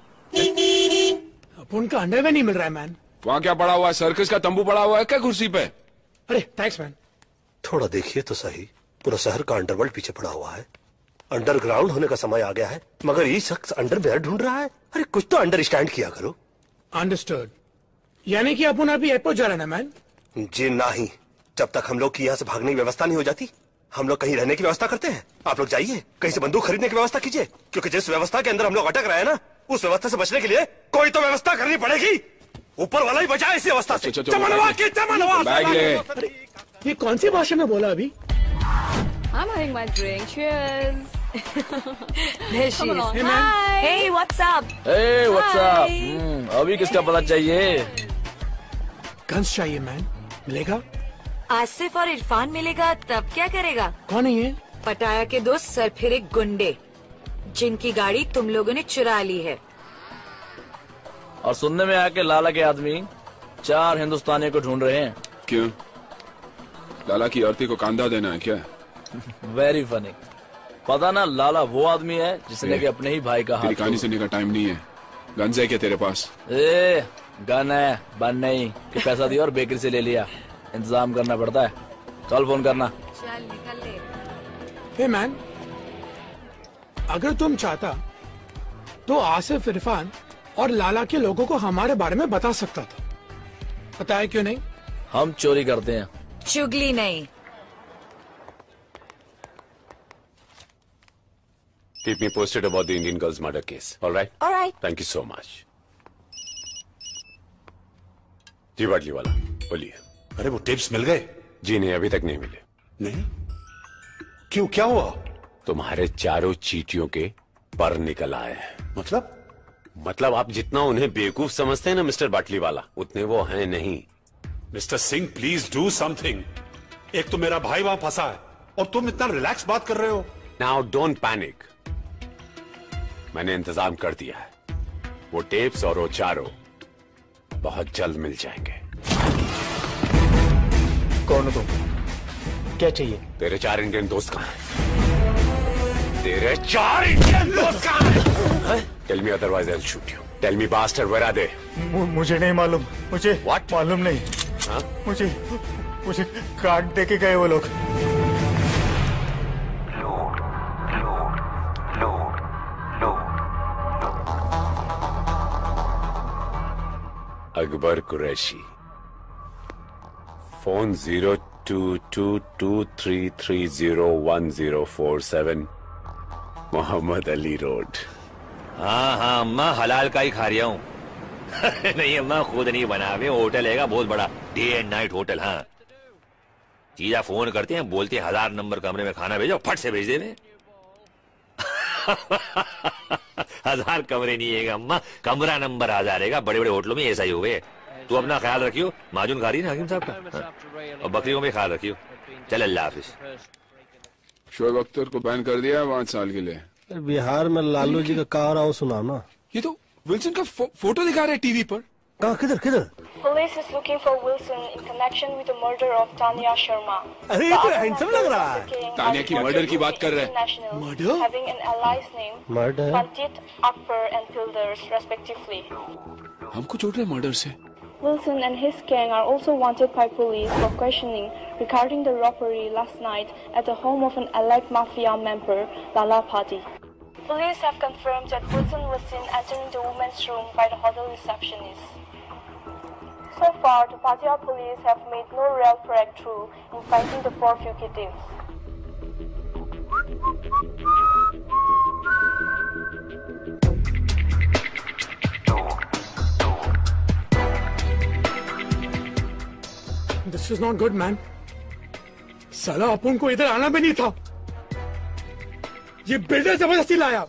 उनका अंडरवेयर नहीं मिल रहा है मैन। वहाँ क्या पड़ा हुआ है? सर्कस का तंबू पड़ा हुआ है क्या कुर्सी पे? अरे थैंक्स मैन। थोड़ा देखिए तो सही, पूरा शहर का अंडरवर्ल्ड पीछे पड़ा हुआ है। अंडरग्राउंड होने का समय आ गया है, मगर ये शख्स अंडरवेयर ढूंढ रहा है। अरे कुछ तो अंडरस्टैंड किया करो। अंडरस्टूड। यानी कि अपन अभी एयरपोर्ट जा रहे हैं ना मैन? जी नहीं, जब तक हम लोग की यहाँ से भागने की व्यवस्था नहीं हो जाती, हम लोग कहीं रहने की व्यवस्था करते हैं। आप लोग जाइए, कहीं से बंदूक खरीदने की व्यवस्था कीजिए, क्योंकि जिस व्यवस्था के अंदर हम लोग अटक रहे हैं ना, उस व्यवस्था से बचने के लिए कोई तो व्यवस्था करनी पड़ेगी। ऊपर वाला ही बचाए इस अवस्था से। चमनवा की चमनवा। बैग ले। ये कौन सी भाषा में बोला अभी? I'm having my drink. Cheers. There she Come is. along. Hey, man. Hi. Hey, what's up? Hey, what's Hi. up? Hmm, अभी किसका पता चाहिए? गन्स चाहिए मैन। मिलेगा? आसिफ और इरफान मिलेगा तब क्या करेगा? कौन है ये? पटाया के दोस्त सरफिरे गुंडे, जिनकी गाड़ी तुम लोगों ने चुरा ली है। और सुनने में आया कि लाला के आदमी चार हिंदुस्तानियों को ढूंढ रहे हैं। क्यों? लाला की औरती को कांधा देना है क्या? Very funny. पता ना लाला वो आदमी है जिसने कि अपने ही भाई का हाथ। तेरी कहानी सुनने का टाइम नहीं है। गन्स है क्या तेरे पास? ए, गन है, बन नहीं कि पैसा दिया और बेकरी से ले लिया। इंतजाम करना पड़ता है। कल फोन करना। चल निकल ले। हे मैन, अगर तुम चाहता तो आसिफ, इरफान और लाला के लोगों को हमारे बारे में बता सकता था। पता है क्यों नहीं? हम चोरी करते हैं, चुगली नहीं। Keep me posted about the Indian girl's murder case. All right? All right. Thank you so much. जी बाटली वाला बोलिए। अरे वो टिप्स मिल गए? जी नहीं, अभी तक नहीं मिले। नहीं? क्यों, क्या हुआ? तुम्हारे चारों चीटियों के पर निकल आए हैं। मतलब? मतलब आप जितना उन्हें बेवकूफ समझते हैं ना मिस्टर बाटली वाला, उतने वो हैं नहीं। Mister Singh please do something. एक तो मेरा भाई वहां फंसा है और तुम इतना रिलैक्स बात कर रहे हो। नाउ डोंट पैनिक, मैंने इंतजाम कर दिया है। वो टेप्स और वो चारों बहुत जल्द मिल जाएंगे। कौन हो तुम? क्या चाहिए? तेरे चार इंडियन दोस्त कहां हैं? तेरे चार इंडियन दोस्त कहां हैं? Tell me otherwise I will shoot you. Tell me bastard where are they? मुझे नहीं मालूम। मुझे व्हाट मालूम नहीं। हाँ? मुझे मुझे कार्ड दे के गए वो लोग। Akbar Qureshi. Phone zero two two two three three zero one zero four seven, Mohammad Ali road. हाँ हाँ अम्मा हलाल का ही खा रहा हूँ। नहीं अम्मा खुद नहीं बना हुए, होटल है बहुत बड़ा, डे एंड नाइट होटल। हाँ जीजा फोन करते हैं, बोलते हैं हजार नंबर कमरे में खाना भेजो, फट से भेज देवे। हजार कमरे नहीं है अम्मा, कमरा नंबर हजार है। बड़े बड़े होटलों में ऐसा ही हुए। तू अपना ख्याल रखियो, माजून खा रही ना हकीम साहब का। हाँ। और बकरियों में ख्याल रखियो। चल अल्लाह हाफिज। शोएब अख्तर को बैन कर दिया है पांच साल के लिए। बिहार में लालू जी का कहा रहा हो सुनाओ ना। ये तो विल्सन का फो, फोटो दिखा रहे टीवी पर। कहाँ, किधर किधर? Police is looking for Wilson in connection with the murder of Tanya Sharma. अरे ये तो हैंडसम लग रहा है। तानिया की मर्डर की बात कर रहे हैं। Murder? Having an allies name. Murder? Panjit, Akbar and Pilders respectively. हमको जोड़ रहे मर्डर से। Wilson and his gang are also wanted by police for questioning regarding the robbery last night at the home of an allied mafia member, Lala Padi. Police have confirmed that Wilson was seen entering the women's room by the hotel receptionist. So far, the Pattaya police have made no real breakthrough in finding the four fugitives. This is not good, man. साला अपन को इधर आना भी नहीं था। ये builder जबरदस्ती लाया।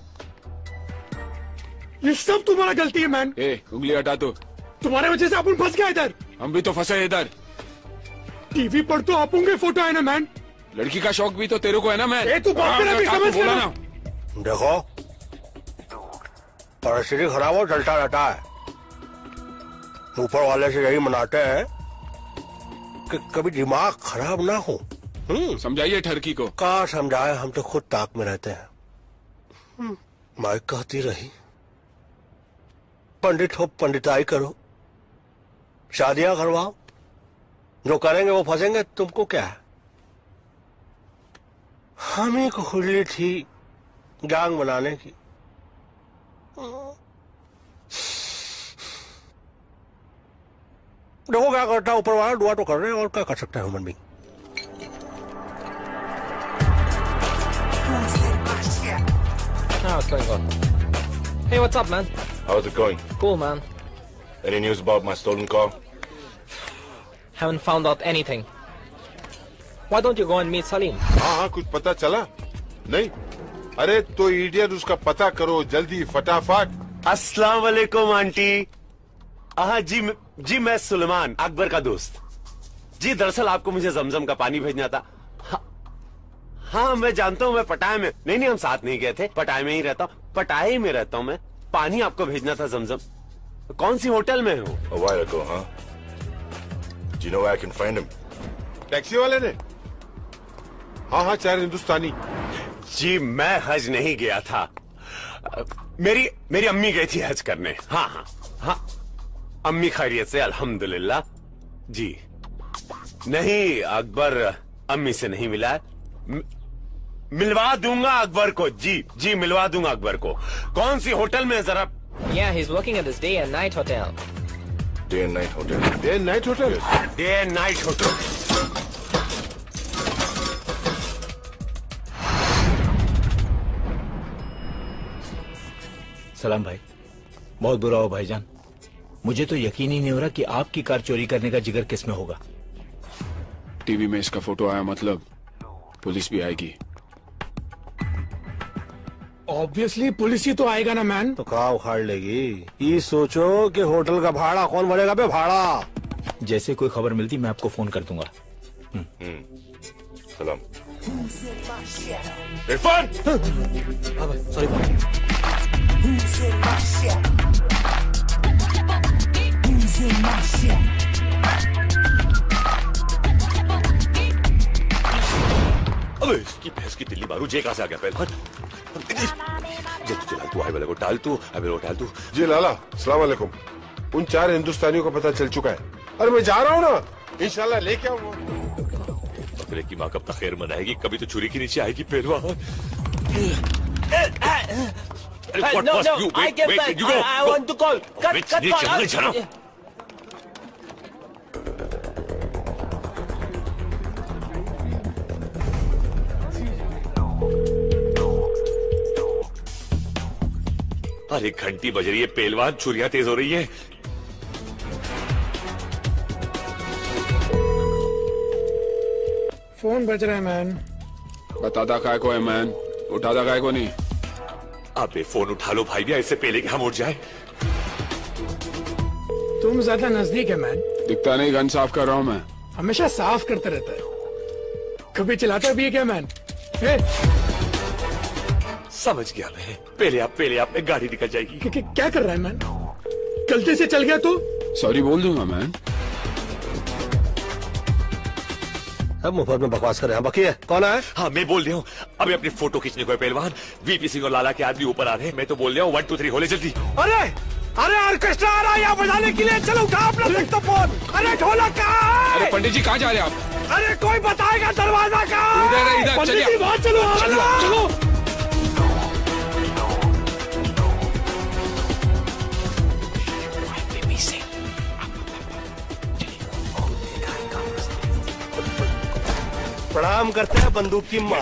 ये सब तुम्हारा गलती है मैन। ए, उंगली हटा दो। तुम्हारे वजह से अपन फंस गया इधर। हम भी तो फंसे इधर। टीवी पर तो अपन के फोटो है ना मैन। लड़की का शौक भी तो तेरे को है ना मैन। ए तू बात कर, समझ बोला ना। देखो परिस्थिति खराब हो चलता रहता है। ऊपर वाले से यही मनाते हैं कि कभी दिमाग खराब ना हो। समझाइए ठरकी को। कहा समझाए, हम तो खुद ताक में रहते हैं। माइक कहती रही पंडित हो पंडिताई करो, शादियां करवाओ, जो करेंगे वो फंसेंगे, तुमको क्या है? हमें को खुली थी गैंग बनाने की। देखो क्या करता है ऊपर वाला, दुआ तो कर रहे हैं और क्या कर सकता है human being. Now what's going on? Hey, what's up, man? How's it going? Cool, man. Any news about my stolen car? Haven't found out anything. Why don't you go and meet Salim? हाँ हाँ कुछ पता चला? नहीं? अरे तो idiot उसका पता करो जल्दी फटाफट। अस्सलाम वालेकुम आंटी। हाँ जी जी मैं सुलेमान अकबर का दोस्त। जी दरअसल आपको मुझे जमजम का पानी भेजना था। हाँ, हाँ मैं जानता हूँ, मैं पटाए में नहीं नहीं हम साथ नहीं गए थे, पटाए में ही रहता हूँ, पटाए में रहता हूँ मैं। पानी आपको भेजना था जमजम। कौन सी होटल में हो? A while ago, huh? Do you know where I can find him? Taxi वाले ने? हाँ हाँ चार हिंदुस्तानी। जी मैं हज नहीं गया था, मेरी मेरी अम्मी गई थी हज करने। हाँ हाँ हाँ अम्मी खैरियत से अल्हम्दुलिल्लाह। जी नहीं अकबर अम्मी से नहीं मिला है। म, मिलवा दूंगा अकबर को। जी जी मिलवा दूंगा अकबर को। कौन सी होटल में जरा? Yeah, he's working at this day and night hotel. Day and night hotel. Day and night hotel. Day and night hotel. सलाम भाई, बहुत बुरा हो भाईजान। मुझे तो यकीन ही नहीं हो रहा कि आपकी कार चोरी करने का जिगर किस में होगा। टीवी में इसका फोटो आया मतलब पुलिस भी आएगी। ऑब्वियसली पुलिस ही तो आएगा ना मैन। तो कहाँ उखाड़ लेगी? ये सोचो कि होटल का भाड़ा कौन भरेगा बे? भाड़ा जैसे कोई खबर मिलती मैं आपको फोन कर दूंगा। सलाम। इरफान। सॉरी अबे इसकी भैंस की तिल्ली मारू, जे कहां से आ गया पहलवान? जल्दी चला तू, आए वाले को टाल तू, अबे वो टाल तू। जी लाला अस्सलाम वालेकुम। उन चार हिंदुस्तानियों का पता चल चुका है। अरे मैं जा रहा हूँ ना, इंशाल्लाह लेके आऊंगा। बकरे की माँ कब तक खैर मनाएगी, कभी तो छुरी के नीचे आएगी पहलवान। No, no, I get back. I want to call. Cut, cut call. अरे घंटी बज रही है पहलवान, छुरियां तेज हो रही है। फोन बज रहा है मैन। बताता काय को है मैन, उठाता काय को नहीं। अबे फोन उठा लो भाई, इससे पहले कि हम उठ जाए। तुम ज्यादा नजदीक है मैन। दिखता नहीं, गन साफ कर रहा हूँ मैं। हमेशा साफ करता रहता है, कभी चलाता भी है क्या मैन? हे? समझ गया मैं, पहले आप पहले आप में गाड़ी निकल जाएगी। कि, कि, क्या कर रहा है मैन? गलती से चल गया तो सॉरी बोल दूंगा मैन। अब मुफ्त में बकवास कर रहे हैं। बाकी है कौन है? हाँ मैं बोल रहा हूँ, अभी अपनी फोटो खींचने को है पहलवान। वीपी सिंह और लाला के आदमी ऊपर आ रहे हैं। मैं तो बोल रहा हूँ वन टू थ्री होले जल्दी। अरे अरे ऑर्केस्ट्रा आ रहा है यहाँ बजाने के लिए, चलो उठा अपना सेक्सोफोन। अरे ढोलक कहाँ है? अरे पंडित जी कहाँ जा रहे हैं आप? अरे कोई बताएगा दरवाजा कहाँ? इधर इधर पंडित जी बाहर चलो, चलो चलो। प्रणाम करते हैं बंदूक की माँ।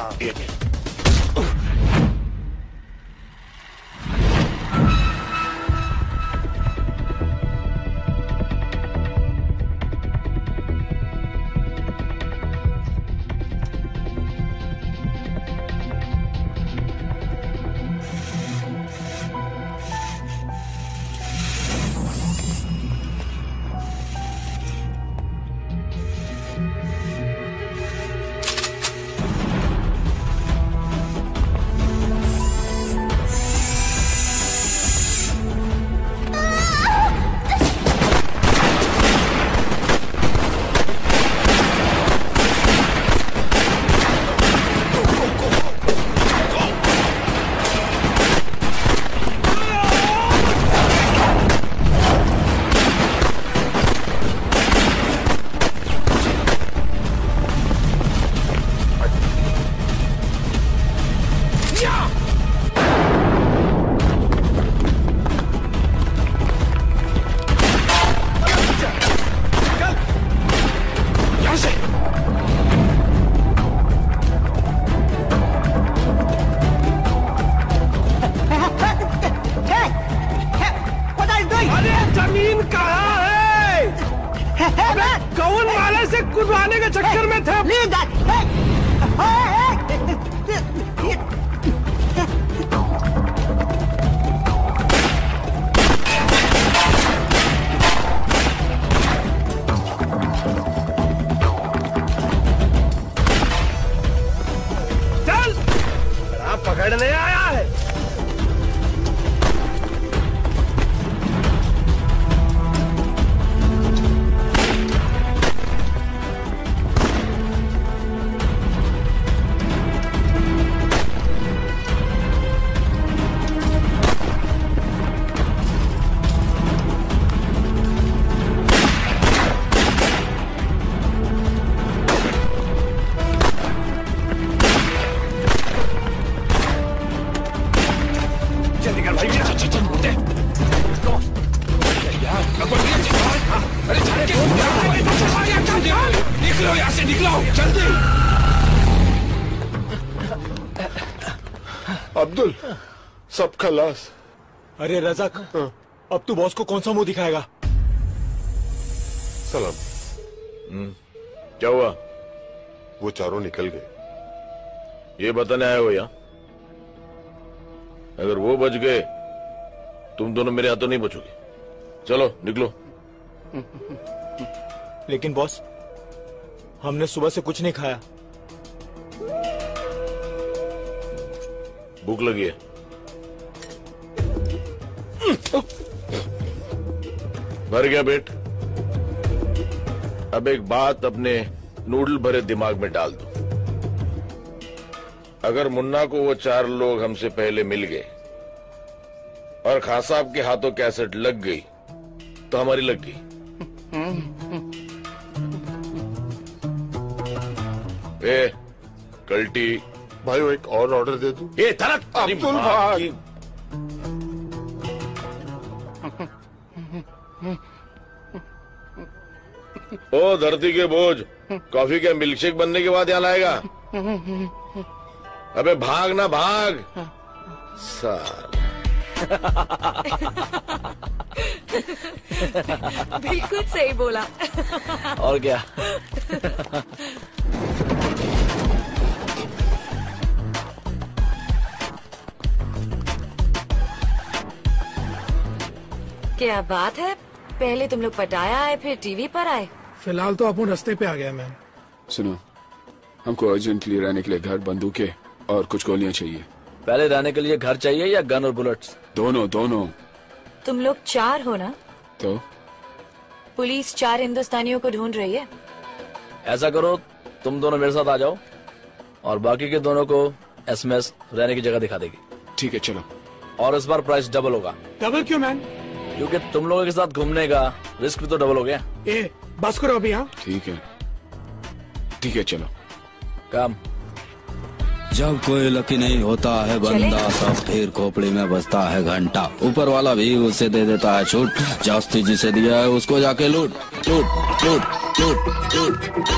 अब्दुल सब खलास। अरे रज़ाक, अब तू बॉस को कौन सा मुंह दिखाएगा? सलाम। क्या हुआ? वो चारों निकल गए। ये बताने आए हो यहाँ? अगर वो बच गए तुम दोनों मेरे हाथों नहीं बचोगे। चलो निकलो। लेकिन बॉस, हमने सुबह से कुछ नहीं खाया। भूख लगी है। भर गया पेट। अब एक बात अपने नूडल भरे दिमाग में डाल दो। अगर मुन्ना को वो चार लोग हमसे पहले मिल गए और खां साहब के हाथों कैसेट लग गई तो हमारी लग गई। ए, कल्टी भाई वो एक और ऑर्डर दे दूं? ये तरक अब्दुल भाई। ओ धरती के बोझ, कॉफी का मिल्कशेक बनने के बाद यहाँ लाएगा? अबे भाग ना भाग साल। बिल्कुल सही बोला। और क्या। क्या बात है, पहले तुम लोग पटाया आए फिर टीवी पर आए। फिलहाल तो अपन रास्ते पे आ गया मैम। सुनो, हमको अर्जेंटली रहने के लिए घर, बंदूकें और कुछ गोलियां चाहिए। पहले रहने के लिए घर चाहिए या गन और बुलेट्स? दोनों दोनों। तुम लोग चार हो ना? तो पुलिस चार हिंदुस्तानियों को ढूंढ रही है। ऐसा करो, तुम दोनों मेरे साथ आ जाओ और बाकी के दोनों को एसएमएस रहने की जगह दिखा देगी। ठीक है, चलो। और इस बार प्राइस डबल होगा। डबल क्यों मैन? क्योंकि तुम लोगों के साथ घूमने का रिस्क भी तो डबल हो गया। ए, बस करो अभी। हाँ ठीक है, ठीक है, चलो। काम। जब कोई लकी नहीं होता है बंदा, तब फिर खोपड़ी में बजता है घंटा। ऊपर वाला भी उसे दे देता है छूट, जास्ती जिसे दिया है उसको जाके लूट लूट लूट लूट लूट।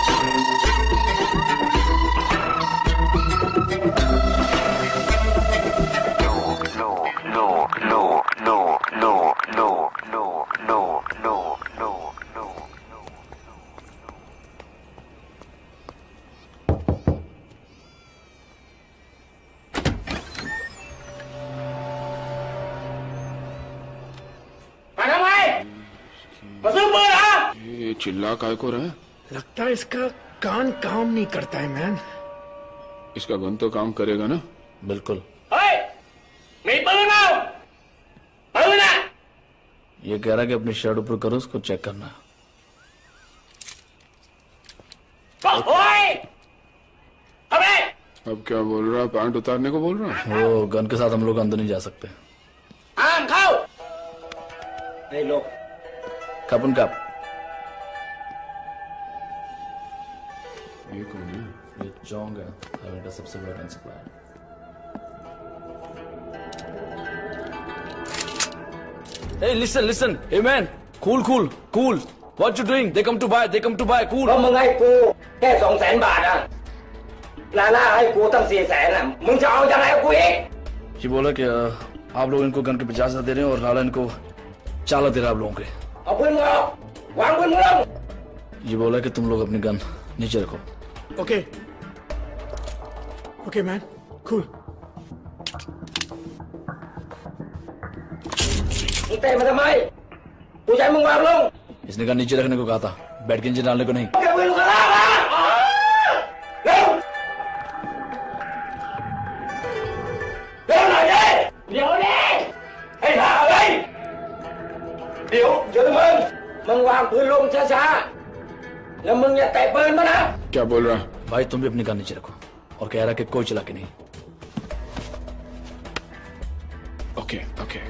ये चिल्ला काय को रहा है? लगता है इसका कान काम नहीं करता है मैन। इसका गन तो काम करेगा ना? बिल्कुल। नहीं बोलूंगा। ये कह रहा कि अपनी शर्ट ऊपर करो, उसको चेक करना है। अब क्या बोल रहा है? पैंट उतारने को बोल रहा है? वो गन के साथ हम लोग अंदर नहीं जा सकते। आम खाओ। नहीं लो। कप उन कप। ये कौन है? ये चोंग है, हमें का सबसे बड़ा gun supplier. Hey, listen, listen. Hey man, cool, cool, cool. What you doing? They come to buy, they come to buy. Cool. ก็มึงให้กูแค่สองแสนบาทอ่ะลาล่าให้กูตั้งสี่แสนอ่ะมึงจะเอายังไงกับกูอีก ये बोला कि आप लोग इनको गन के पचास हजार दे रहे हैं और लाला इनको चालीस दे रहा है आप लोगों के। เอาปืนมึงออกวางปืนมึงลง ये बोला कि तुम लोग अपनी गन नीचे रखो। Okay okay man, cool. มึงเตะมาทำไมกูจะให้มึงวางลง इसने गन नीचे रखने को कहा था, बैठ के नीचे डालने को नहीं। แกปืนมึงก็ล่ามาเร็วเร็วหน่อยดิเดี๋ยวดิให้ถามเลยเดี๋ยวเดี๋ยวมึงมึงวางปืนลงช้าๆแล้วมึงอย่าเตะปืนมานะ क्या बोल रहा है? भाई तुम भी अपनी गन नीचे रखो और कह रहा कि कोई चला के नहीं। Okay okay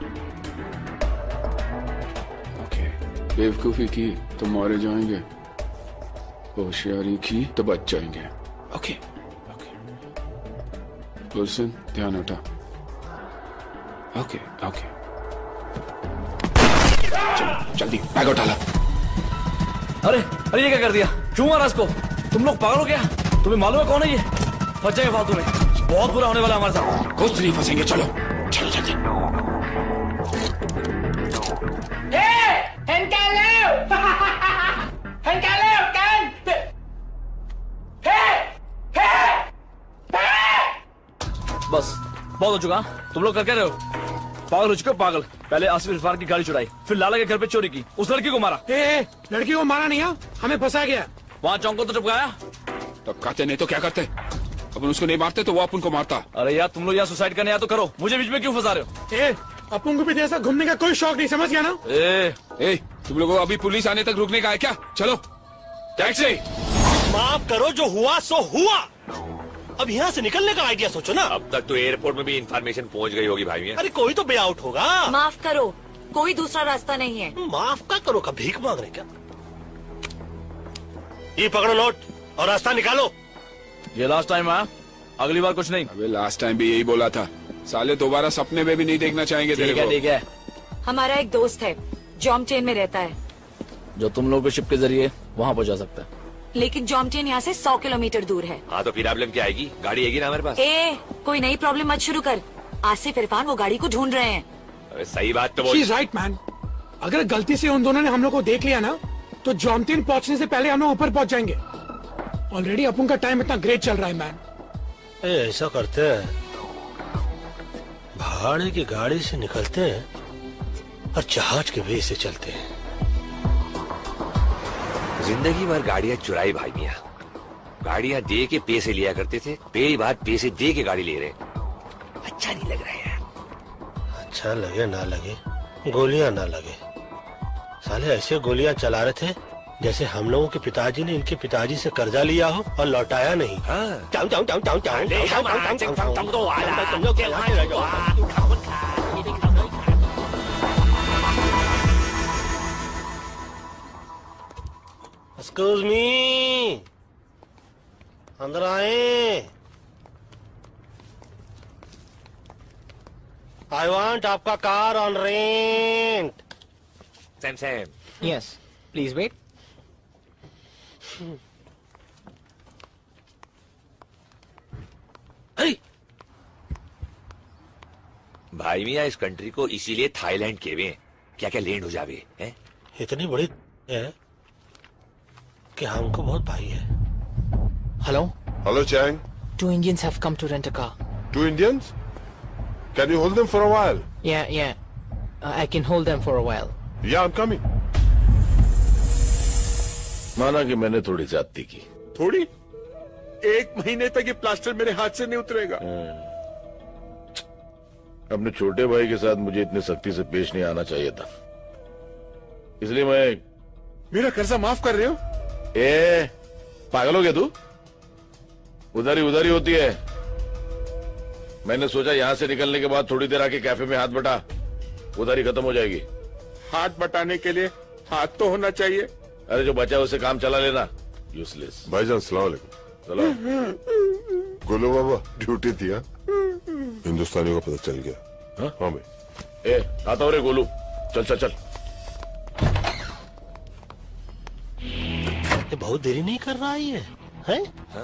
okay. बेवकूफी की तो मारे जाएंगे, होशियारी की तो बच जाएंगे। Okay okay. गुलशन ध्यान हटा। Okay okay. चलो जल्दी बैग उठा ला। अरे अरे ये क्या कर दिया? क्यों मारा इसको? तुम लोग पागल हो क्या? तुम्हें मालूम है कौन है ये? फंस जाएगा फालतू में, बहुत बुरा होने वाला हमारे साथ। कुछ नहीं फंसेंगे, चलो चलो जल्दी। बस बहुत हो चुका। तुम लोग कर क्या रहे हो? पागल हो चुके हो, पागल। पहले आसिफ इरफान की गाड़ी चुराई, फिर लाला के घर पे चोरी की, उस लड़की को मारा। ए, ए, लड़की को मारा नहीं है, हमें फंसा गया। वहाँ चौंक को तो टपकाया। टपकाते नहीं तो क्या करते? अपन उसको नहीं मारते तो वो अपन को मारता। अरे यार तुम लोग यहाँ सुसाइड करने आया तो करो, मुझे बीच में क्यों फंसा रहे हो? ए, अपन को भी ऐसा घूमने का कोई शौक नहीं, समझ गया ना? ए, ए, तुम लोगों को अभी पुलिस आने तक रुकने का है क्या? चलो टैक्सी। माफ करो, जो हुआ सो हुआ। अब यहाँ से निकलने का आइडिया सोचो ना। अब तक तो एयरपोर्ट में भी इंफॉर्मेशन पहुंच गई होगी भाई। अरे कोई तो वे आउट होगा। माफ करो, कोई दूसरा रास्ता नहीं है। माफ का करो का भीख मांग रहे क्या? ये पकड़ो नोट और रास्ता निकालो। ये लास्ट टाइम है, अगली बार कुछ नहीं। अबे लास्ट टाइम भी यही बोला था, साले दोबारा सपने में भी नहीं देखना चाहेंगे तेरे को। ठीक है। हमारा एक दोस्त है, जॉमटेन में रहता है, जो तुम लोग को शिप के जरिए वहाँ पहुँचा सकता है। लेकिन जॉमटेन यहाँ से सौ किलोमीटर दूर है। हाँ तो फिर प्रॉब्लम क्या आएगी? गाड़ी आएगी ना हमारे पास। ए, कोई नई प्रॉब्लम मत शुरू कर। आसिफ इरफान वो गाड़ी को ढूंढ रहे हैं। अरे सही बात तो बोल। She's right, man. अगर गलती से उन दोनों ने हम लोग को देख लिया ना तो जॉमतीन पहुंचने से पहले हम लोग ऊपर पहुंच जाएंगे। ऑलरेडी अपन का टाइम इतना ग्रेट चल रहा है मैन। ऐसा करते हैं, भाड़े की गाड़ी से निकलते हैं और जहाज के वे से चलते हैं। जिंदगी भर गाड़ियां चुराई भाई मियां। गाड़ियां दे के पैसे लिया करते थे, पहली बार पैसे दे के गाड़ी ले रहे। अच्छा नहीं लग रहा है यार। अच्छा लगे ना लगे, गोलियां ना लगे, साले ऐसे गोलियां चला रहे थे जैसे हम लोगों के पिताजी ने इनके पिताजी से कर्जा लिया हो और लौटाया नहीं। चाऊ चाऊ चाऊ चाऊ चाऊ एक्सक्यूज मी, अंदर आए। आई वांट आपका car on rent. Sam Sam. Yes, please wait. भाई मियां इस कंट्री को इसीलिए थाईलैंड कहवे हैं। क्या क्या लैंड हो जावे हैं? इतनी बड़ी है कि हमको बहुत भाई है। Hello? Hello, Chang. Two Indians have come to rent a car. Two Indians? Can you hold them for a while? Yeah, yeah. Uh, I can hold them for a while. Yeah, I'm coming. माना कि मैंने थोड़ी ज्यादती की। थोड़ी? एक महीने तक ये प्लास्टर मेरे हाथ से नहीं उतरेगा। अपने छोटे भाई के साथ मुझे इतनी सख्ती से पेश नहीं आना चाहिए था, इसलिए मैं। मेरा कर्जा माफ कर रहे हो? ए, पागल हो गया तू? उधारी उधारी होती है। मैंने सोचा यहां से निकलने के बाद थोड़ी देर आके कैफे में हाथ बटा, उधारी खत्म हो जाएगी। हाथ बटाने के लिए हाथ तो होना चाहिए। अरे जो बचा उसे काम चला लेना, यूजलेस। भाईजान सलाम अलैकुम। सलाम। गोलू बाबा ड्यूटी थी। हाँ? हिंदुस्तानियों का पता चल गया। हाँ, हाँ भाई। ए, आता हो रे गोलू, चल चल चल। ये बहुत देरी नहीं कर रहा है ये, हैं?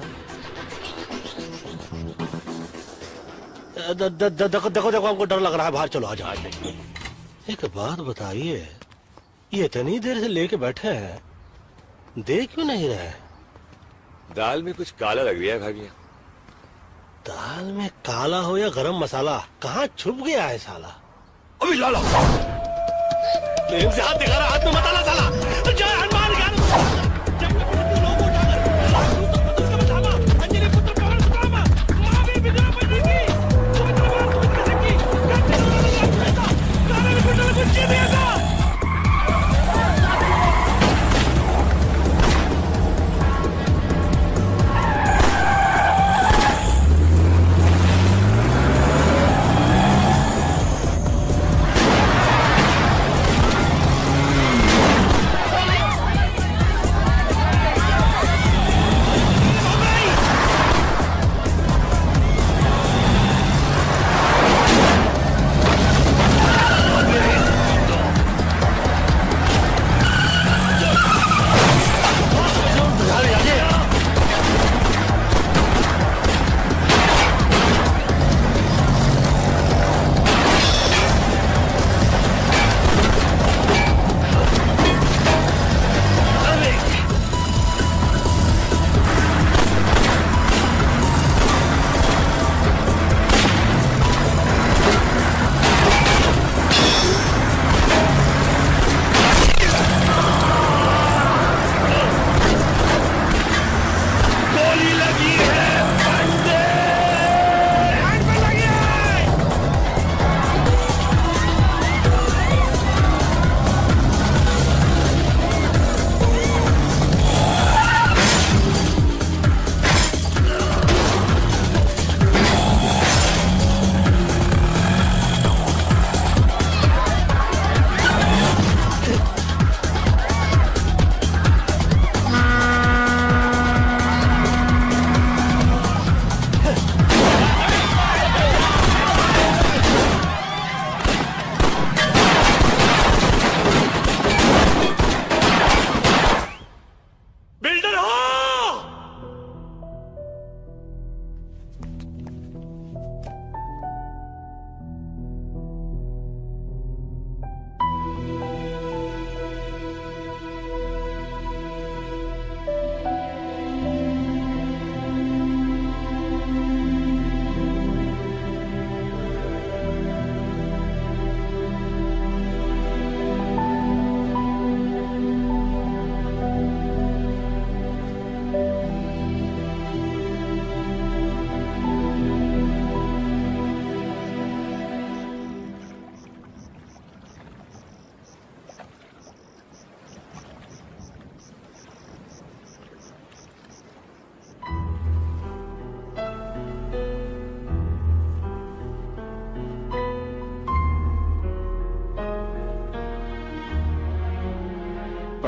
देखो देखो देखो, हमको डर लग रहा है, बाहर चलो, आ जाओ। एक बात बताइए, ये इतनी देर से लेके बैठे हैं, दे क्यों नहीं रहे? दाल में कुछ काला लग रहा है भाभी। दाल में काला हो या गरम मसाला, कहाँ छुप गया है साला? अभी लाला प्रेम से हाथ दिखा रहा, हाथ में मत आना साला। जय हनुमान ज्ञान।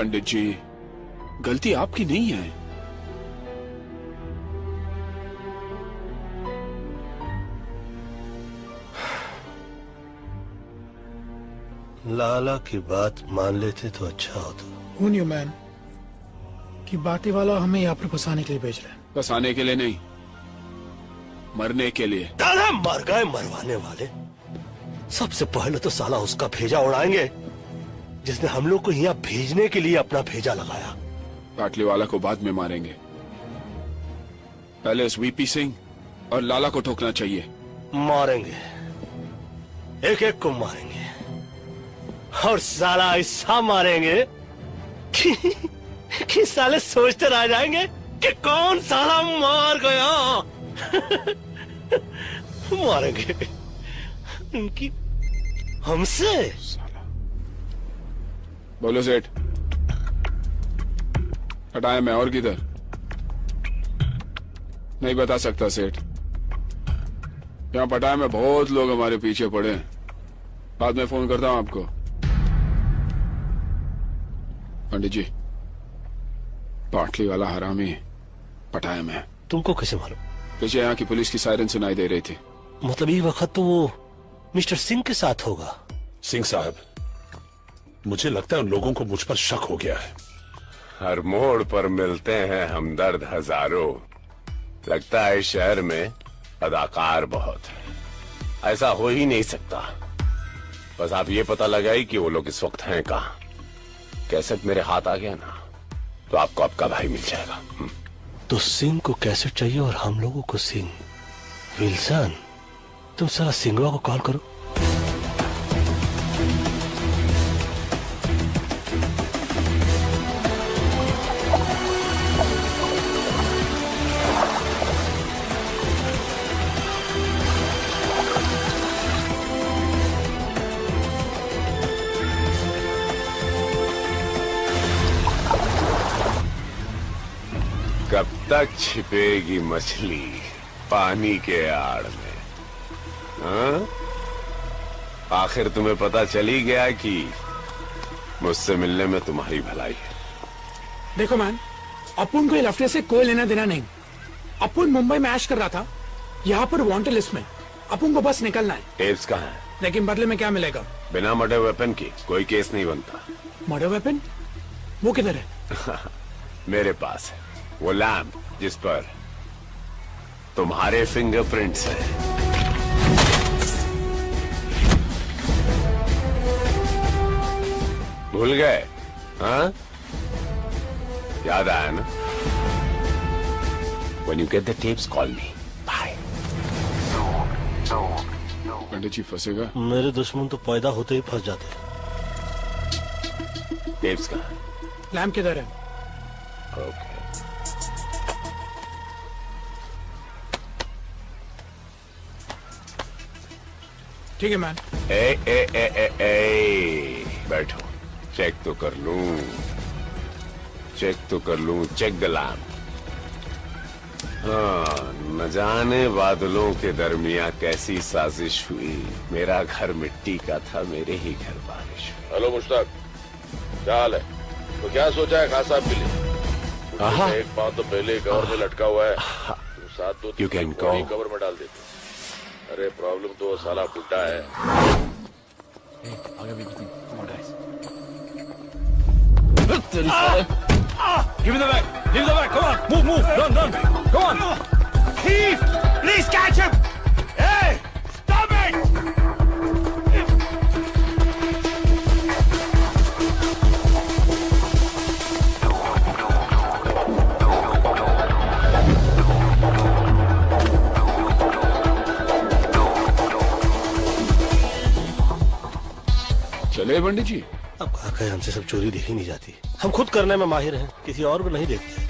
पंडित जी, गलती आपकी नहीं है। लाला की बात मान लेते तो अच्छा होता। Who knew, man, कि बातें वाला हमें यहाँ पर फंसाने के लिए भेज रहे हैं। फंसाने के लिए नहीं, मरने के लिए। दादा मर गए मरवाने वाले। सबसे पहले तो साला उसका भेजा उड़ाएंगे जिसने हम लोग को यहाँ भेजने के लिए अपना भेजा लगाया। पाटली वाला को बाद में मारेंगे, पहले उस वीपी सिंह और लाला को ठोकना चाहिए। मारेंगे, एक एक को मारेंगे, और साला ऐसा मारेंगे कि, कि साले सोचते रह जाएंगे कि कौन साला मार गया। मारेंगे उनकी हमसे। बोलो सेठ, हटाया मैं और किधर? नहीं बता सकता सेठ, यहाँ पटाया में बहुत लोग हमारे पीछे पड़े हैं। बाद में फोन करता हूँ आपको। पंडित जी, पाटली वाला हरामी पटाया में। तुमको कैसे मालूम? पीछे यहाँ की पुलिस की सायरन सुनाई दे रही थी। मतलब ये वक्त तो वो मिस्टर सिंह के साथ होगा। सिंह साहब, मुझे लगता है उन लोगों को मुझ पर शक हो गया है। हर मोड़ पर मिलते हैं हमदर्द हजारों। लगता है शहर में अदाकार बहुत है। ऐसा हो ही नहीं सकता। बस आप ये पता लगाई कि वो लोग इस वक्त हैं कहाँ। कैसेट मेरे हाथ आ गया ना, तो आपको आपका भाई मिल जाएगा। तो सिंह को कैसेट चाहिए और हम लोगों को सिंह। विल्सन, तुम साला सिंगवा को कॉल करो। कब तक छिपेगी मछली पानी के आड़ में? हाँ? आखिर तुम्हें पता चली गया कि मुझसे मिलने में तुम्हारी भलाई है। देखो मैन, अपुन को ये लफड़े से कोई लेना देना नहीं। अपुन मुंबई में ऐश कर रहा था, यहाँ पर वांटेड लिस्ट में। अपुन को बस निकलना है। टेप्स कहाँ है? लेकिन बदले में क्या मिलेगा? बिना मर्डर वेपन की कोई केस नहीं बनता। Murder weapon? वो किधर है? मेरे पास है वो लैम्प जिस पर तुम्हारे फिंगरप्रिंट्स हैं। भूल गए? हाँ, याद आया ना? When you get the tapes, call me. Bye. पंडित जी फंसेगा। मेरे दुश्मन तो पैदा होते ही फंस जाते हैं। टेप्स कहाँ? लैम्प किधर है? ओके। ठीक है मैन। ए ए ए ए ए बैठो, चेक तो कर लूं, चेक तो कर लूं, चेक द लैम्प। हाँ, न जाने बादलों के दरमिया कैसी साजिश हुई। मेरा घर मिट्टी का था, मेरे ही घर बारिश हुई। हेलो मुश्ताक, क्या हाल है? तो क्या सोचा है खास साहब के लिए? एक पाँव तो पहले कवर में लटका हुआ है, तुम साथ दो तीन कवर में डाल देते। अरे प्रॉब्लम तो वो साला बुड्ढा है। आगे भी Give me the bag! Give me the bag! Come on! Move, move! Run, run! Come on! Thief! Please catch him! Hey! Stop it! चले पंडित जी। अब कहा कहे हमसे सब चोरी देखी नहीं जाती। हम खुद करने में माहिर हैं, किसी और को नहीं देखते।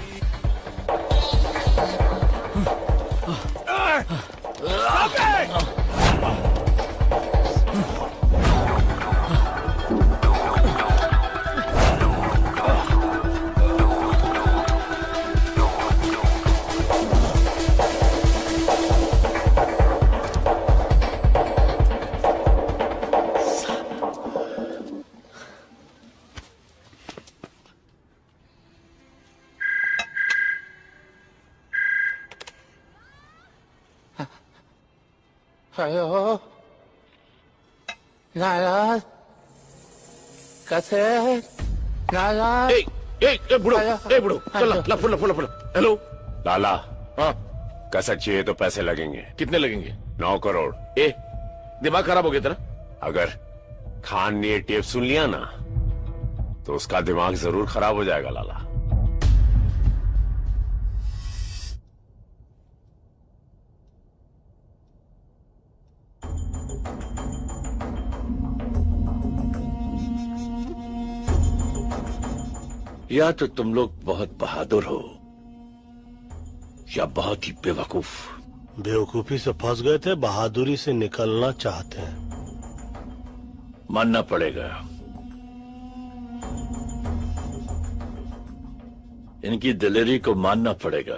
हेलो नाराज कैसे नाराज ए ए ए बुढ़ो ए बुढ़ो चल ला full full full hello Lala. हाँ कैसेट चाहिए तो पैसे लगेंगे। कितने लगेंगे? नौ करोड़। ए दिमाग खराब हो गया तेरा? अगर खान ने ये टेप सुन लिया ना तो उसका दिमाग जरूर खराब हो जाएगा लाला। या तो तुम लोग बहुत बहादुर हो या बहुत ही बेवकूफ। बेवकूफी से फंस गए थे, बहादुरी से निकलना चाहते हैं। मानना पड़ेगा, इनकी दिलेरी को मानना पड़ेगा।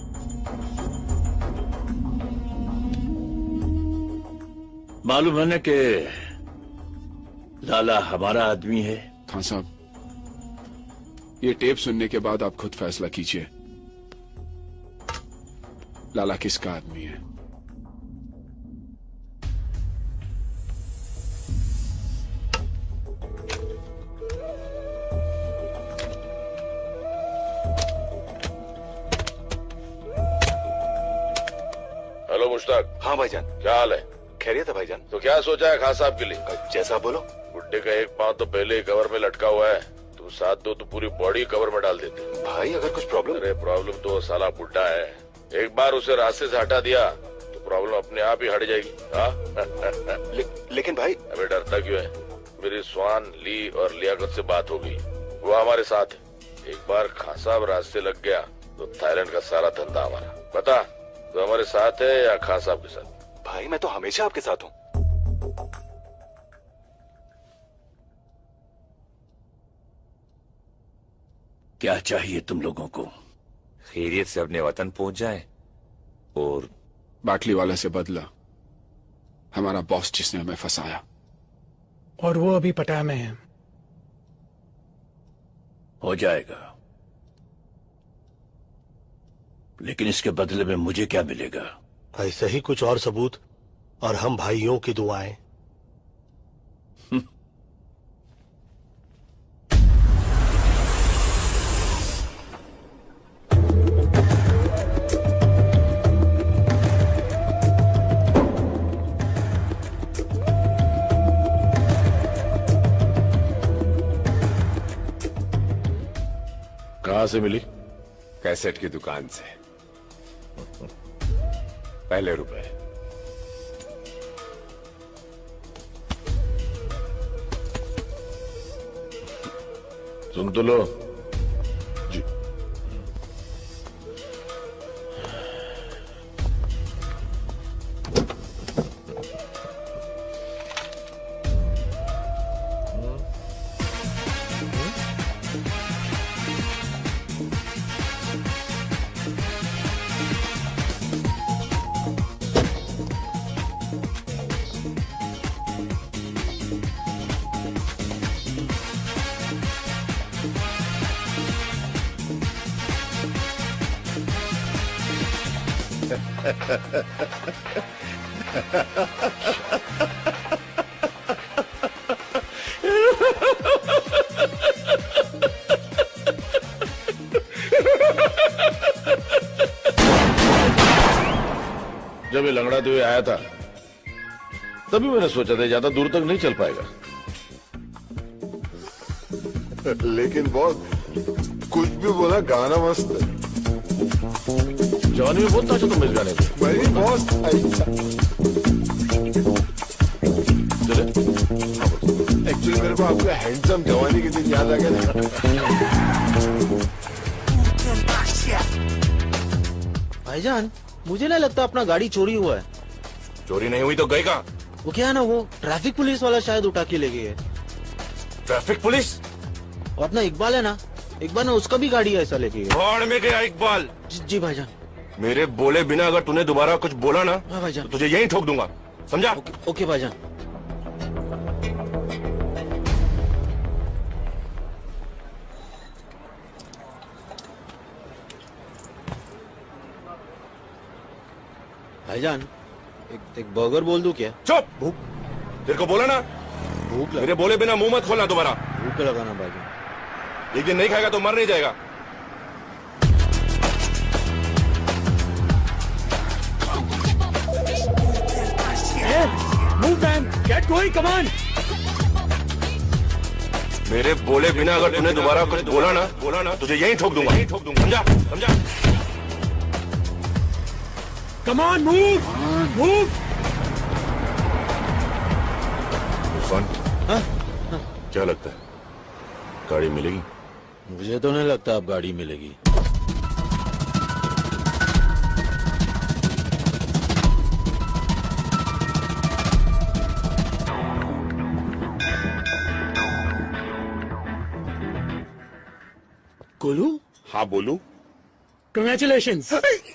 मालूम है ना कि लाला हमारा आदमी है। खान साहब, ये टेप सुनने के बाद आप खुद फैसला कीजिए, लाला किसका आदमी है। हेलो मुश्ताक। हाँ भाईजान। क्या हाल है? खैरियत है भाईजान। तो क्या सोचा है खान साहब के लिए? जैसा बोलो। बुड्ढे का एक पांव तो पहले ही कवर में लटका हुआ है, तुम साथ दो तो पूरी बॉडी कवर में डाल देते। भाई अगर कुछ प्रॉब्लम? अरे प्रॉब्लम तो साला बुड्ढा है, एक बार उसे रास्ते से हटा दिया तो प्रॉब्लम अपने आप ही हट जाएगी। हाँ ले, लेकिन भाई। अबे डरता क्यों है? मेरी स्वान ली और लियाकत से बात हो गई, वो हमारे साथ है। एक बार खान साहब रास्ते लग गया तो थाईलैंड का सारा धंधा हमारा। बता तो हमारे साथ है या खान साहब के साथ? भाई मैं तो हमेशा आपके साथ हूँ। क्या चाहिए तुम लोगों को? खैरियत से अपने वतन पहुंच जाए और बाटली वाला से बदला, हमारा बॉस जिसने हमें फंसाया। और वो अभी पटाया में है। हो जाएगा, लेकिन इसके बदले में मुझे क्या मिलेगा? ऐसे ही कुछ और सबूत और हम भाइयों की दुआएं। कहां से मिली? कैसेट की दुकान से। पहले रुपए। सुन तो लो। जी। जब ये लंगड़ाते हुए आया था तभी मैंने सोचा था ज्यादा दूर तक नहीं चल पाएगा। लेकिन बहुत कुछ भी बोला, गाना मस्त है। जवानी में बहुत नाचा तुम इस गाने पे। भाई बहुत अच्छा। एक्चुअली मेरे को आपका हैंडसम जवानी के दिन याद आ गया। भाईजान मुझे नहीं लगता अपना गाड़ी चोरी हुआ है। चोरी नहीं हुई तो गए कहाँ? वो क्या है ना, वो ट्रैफिक पुलिस वाला शायद उठा के ले गए। Traffic police? और अपना इकबाल है ना, इकबाल ना उसका भी गाड़ी ऐसा लेके गया। भाड़ में गया इकबाल। जी, जी भाईजान। मेरे बोले बिना अगर तूने दोबारा कुछ बोला ना हाँ भाईजान, तो तुझे यहीं ठोक दूंगा, समझा? ओके, ओके भाईजान। भाईजान एक एक बर्गर बोल दूं क्या? चुप। भूख तेरे को बोला ना, भूख लगा। मेरे बोले बिना मुंह मत खोलना दोबारा। भूख लगा ना भाईजान। एक दिन नहीं खाएगा तो मर नहीं जाएगा। Move man, get going, come on. मेरे बोले बिना अगर तूने दोबारा कुछ बोला ना बोला ना तुझे यहीं ठोक दूंगा, ठोक दूंगा, समझा समझा? Come on, move, move. Irfan, हाँ? क्या लगता है गाड़ी मिलेगी? मुझे तो नहीं लगता अब गाड़ी मिलेगी। गोलू? हाँ बोलू। Congratulations.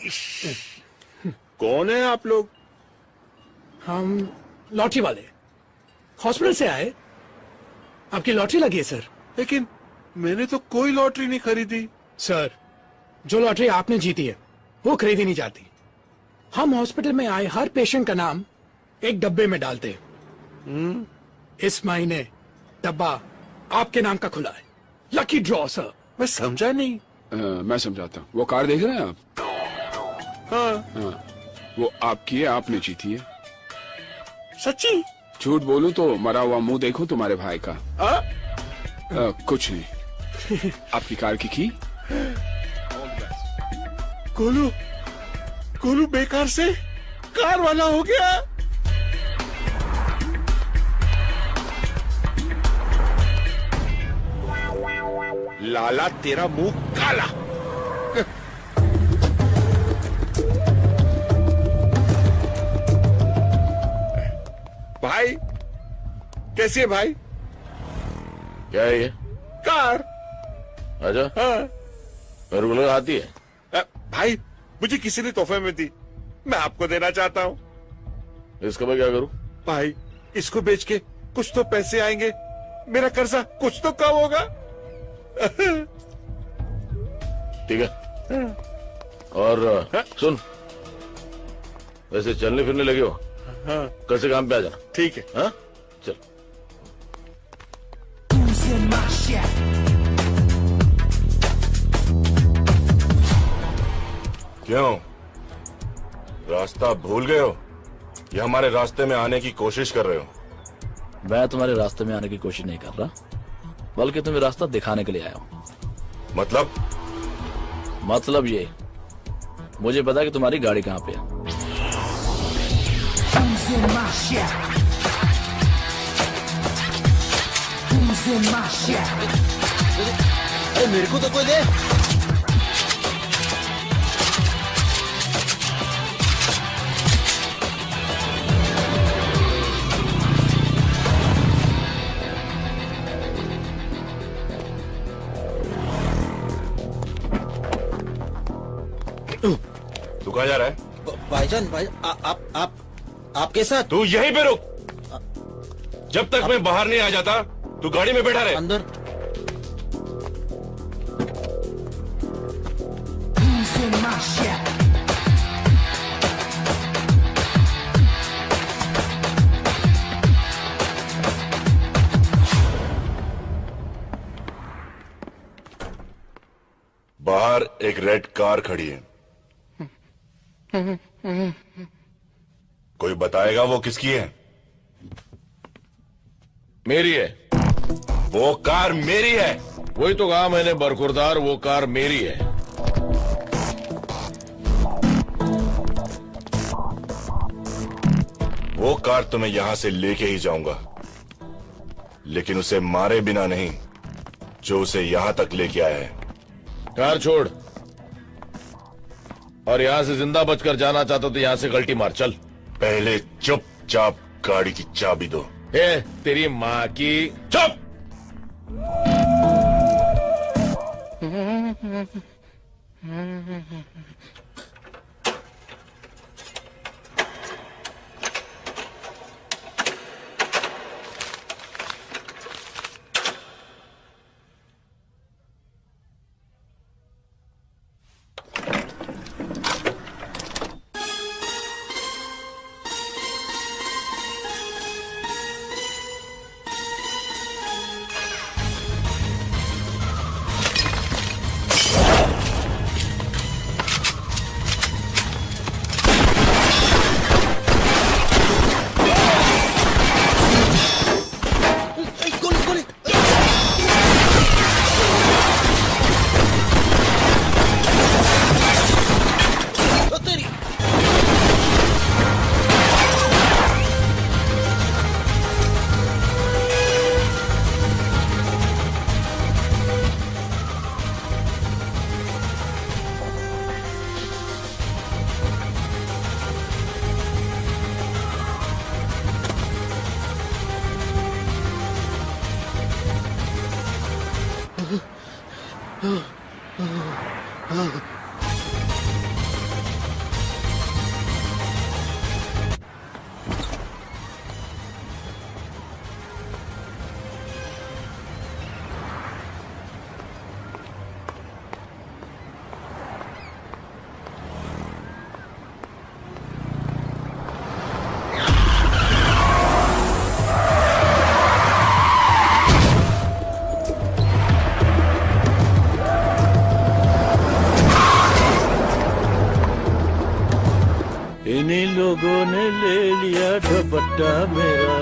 कौन है आप लोग? हम लॉटरी वाले, हॉस्पिटल से आए। आपकी लॉटरी लगी है सर। लेकिन मैंने तो कोई लॉटरी नहीं खरीदी। सर, जो लॉटरी आपने जीती है वो खरीदी नहीं जाती। हम हॉस्पिटल में आए हर पेशेंट का नाम एक डब्बे में डालते हैं। इस महीने डब्बा आपके नाम का खुला है। Lucky draw sir. मैं समझा नहीं। आ, मैं समझाता हूँ। वो कार देख रहे हैं आप? हाँ। हाँ, वो आपकी है, आपने जीती है। सच्ची? झूठ बोलूं तो मरा हुआ मुंह देखो तुम्हारे भाई का। आ? आ, कुछ नहीं। आपकी कार की की? गोलू, गोलू बेकार से कार वाला हो गया। लाला तेरा मुंह काला। भाई कैसी है भाई? क्या है ये? कार। अच्छा हाँ। मेरे को लगा आती है। अ, भाई मुझे किसी ने तोहफे में दी, मैं आपको देना चाहता हूँ। इसका मैं क्या करूँ? भाई इसको बेच के कुछ तो पैसे आएंगे, मेरा कर्जा कुछ तो कम होगा। ठीक है। और हाँ? सुन, वैसे चलने फिरने लगे हो? हाँ। कल से काम पे आ जाना। ठीक है। हाँ चल। क्यों, रास्ता भूल गए हो या हमारे रास्ते में आने की कोशिश कर रहे हो? मैं तुम्हारे रास्ते में आने की कोशिश नहीं कर रहा, बल्कि तुम्हें रास्ता दिखाने के लिए आया हूँ। मतलब? मतलब ये, मुझे पता कि तुम्हारी गाड़ी कहाँ पे है। अरे मेरे को तो कोई दे। तू कहाँ जा रहा है? भाईजान, भाई आ, आप आप आपके साथ। तू यहीं पे रुक, जब तक मैं बाहर नहीं आ जाता तू गाड़ी में बैठा रहे। अंदर। बाहर एक रेड कार खड़ी है, कोई बताएगा वो किसकी है? मेरी है। वो कार मेरी है। वही तो कहा मैंने बरखुरदार, वो कार मेरी है। वो कार तो मैं यहां से लेके ही जाऊंगा, लेकिन उसे मारे बिना नहीं जो उसे यहां तक लेके आया है। कार छोड़, और यहां से जिंदा बचकर जाना चाहता तो यहां से गलती मार। चल। पहले चुपचाप गाड़ी की चाबी दो। ए, तेरी माँ की चुप। इन्हीं लोगों ने ले लिया दुपट्टा मेरा।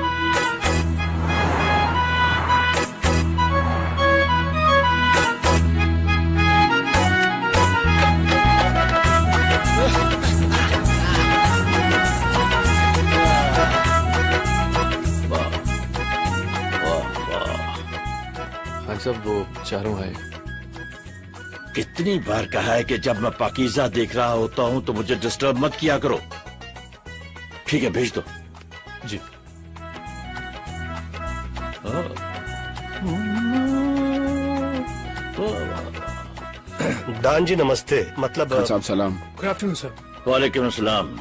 हाँ सब वो चारों है। कितनी बार कहा है कि जब मैं पाकीज़ा देख रहा होता हूं तो मुझे डिस्टर्ब मत किया करो। ठीक है, भेज दो। जी। दान जी नमस्ते। मतलब साहब सलाम। Good afternoon sir. वालेकुम अस्सलाम।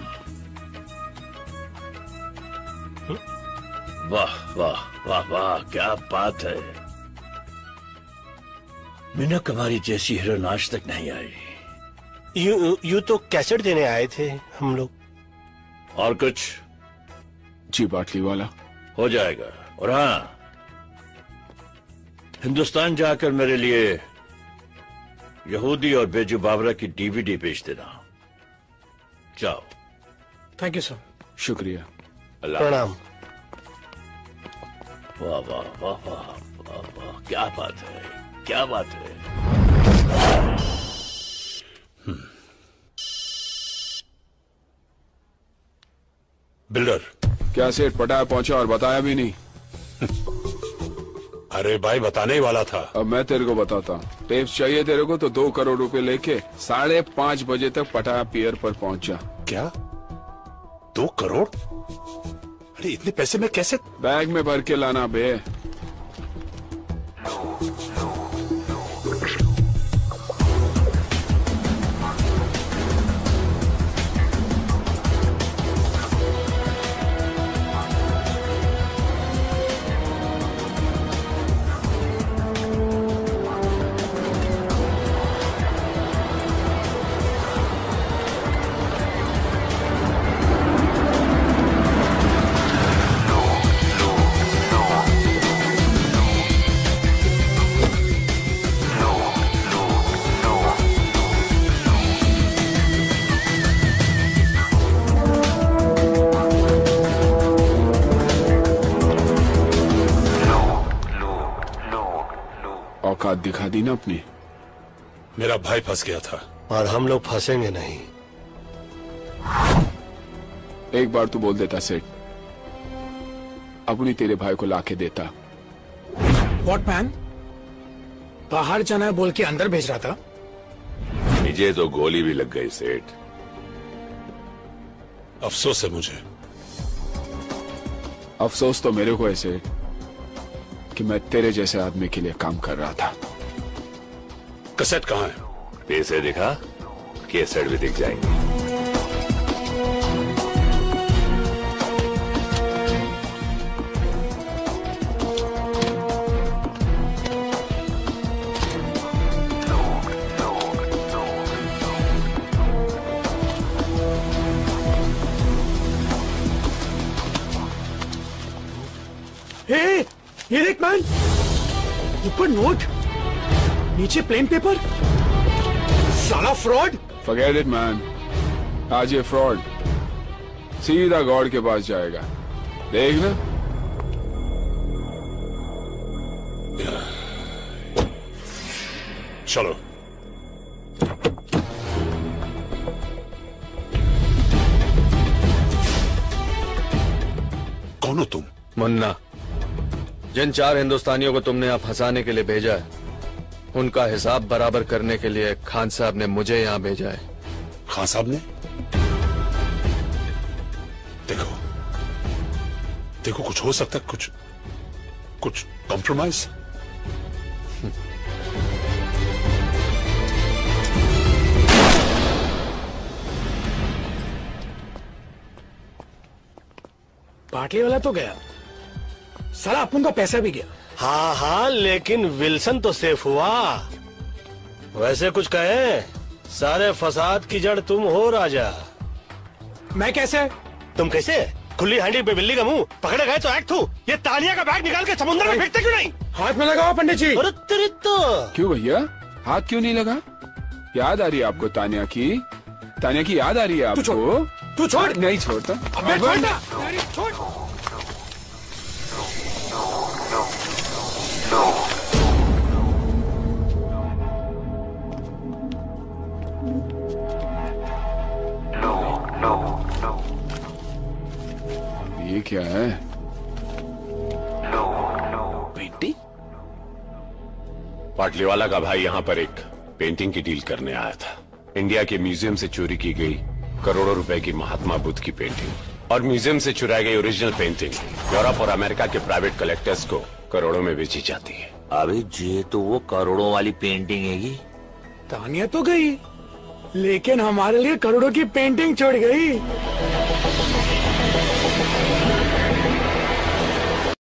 वाह वाह वाह वाह, क्या बात है। मीना कुमारी जैसी हीरोइन आज तक नहीं आई। यू यू तो कैसेट देने आए थे हम लोग। और कुछ? जी बाटली वाला हो जाएगा। और हाँ, हिंदुस्तान जाकर मेरे लिए यहूदी और बेजू बावरा की डीवीडी भेज देना। जाओ। Thank you sir. शुक्रिया। प्रणाम। वाह वाह वाह वाह वाह वाह, क्या बात है, क्या बात है। बिल्डर। क्या सेठ पटाया पहुंचा और बताया भी नहीं? अरे भाई बताने ही वाला था। अब मैं तेरे को बताता हूँ। टेप्स चाहिए तेरे को तो दो करोड़ रुपए लेके साढ़े पांच बजे तक पटाया पियर पर पहुंचा। क्या? दो करोड़? अरे इतने पैसे में कैसे? बैग में भर के लाना बे। औकात दिखा दी ना अपनी। मेरा भाई फंस गया था और हम लोग फंसेंगे नहीं। एक बार तू बोल देता सेठ, अपनी तेरे भाई को लाके देता। What man? बाहर जाना है बोल के अंदर भेज रहा था। मुझे तो गोली भी लग गई सेठ। अफसोस है मुझे। अफसोस तो मेरे को है सेठ कि मैं तेरे जैसे आदमी के लिए काम कर रहा था। कैसेट कहाँ है? पैसे दिखा, कैसेट भी दिख जाएंगे। हे, ये देख मैन, ऊपर नोट, नीचे प्लेन पेपर। साला फ्रॉड। फॉरगेट इट मैन, आज ये फ्रॉड सीधा गॉड के पास जाएगा, देखना। चलो। कौन हो तुम? मुन्ना। जिन चार हिंदुस्तानियों को तुमने यहाँ फंसाने के लिए भेजा है, उनका हिसाब बराबर करने के लिए खान साहब ने मुझे यहाँ भेजा है। खान साहब ने? देखो देखो कुछ हो सकता है, कुछ कुछ कॉम्प्रोमाइज। बाटली वाला तो गया, साला अपन का पैसा भी गया। हाँ हाँ, लेकिन विल्सन तो सेफ हुआ। वैसे कुछ कहे, सारे फसाद की जड़ तुम हो राजा। मैं कैसे? तुम कैसे? खुली हांडी पे बिल्ली का मुंह, पकड़े गए तो एक्ट हूँ। ये तानिया का बैग निकाल के समुद्र में फेंकते क्यों नहीं? हाथ में लगाओ पंडित जी। अरे तेरे तो क्यों भैया, हाथ क्यों नहीं लगा? याद आ रही है आपको तानिया की? तानिया की याद आ रही है आपको? तू छोड़, तू छोड़। नहीं छोड़ता। अबे छोड़ ना, अरे छोड़। ये क्या है? पेंटिंग? पाटलीवाला का भाई यहाँ पर एक पेंटिंग की डील करने आया था। इंडिया के म्यूजियम से चोरी की गई करोड़ों रुपए की महात्मा बुद्ध की पेंटिंग और म्यूजियम से चुराई गई ओरिजिनल पेंटिंग यूरोप और अमेरिका के प्राइवेट कलेक्टर्स को करोड़ों में बेची जाती है। अबे ये तो वो करोड़ों वाली पेंटिंग है ये। तानिया तो गई, लेकिन हमारे लिए करोड़ों की पेंटिंग छोड़ गई।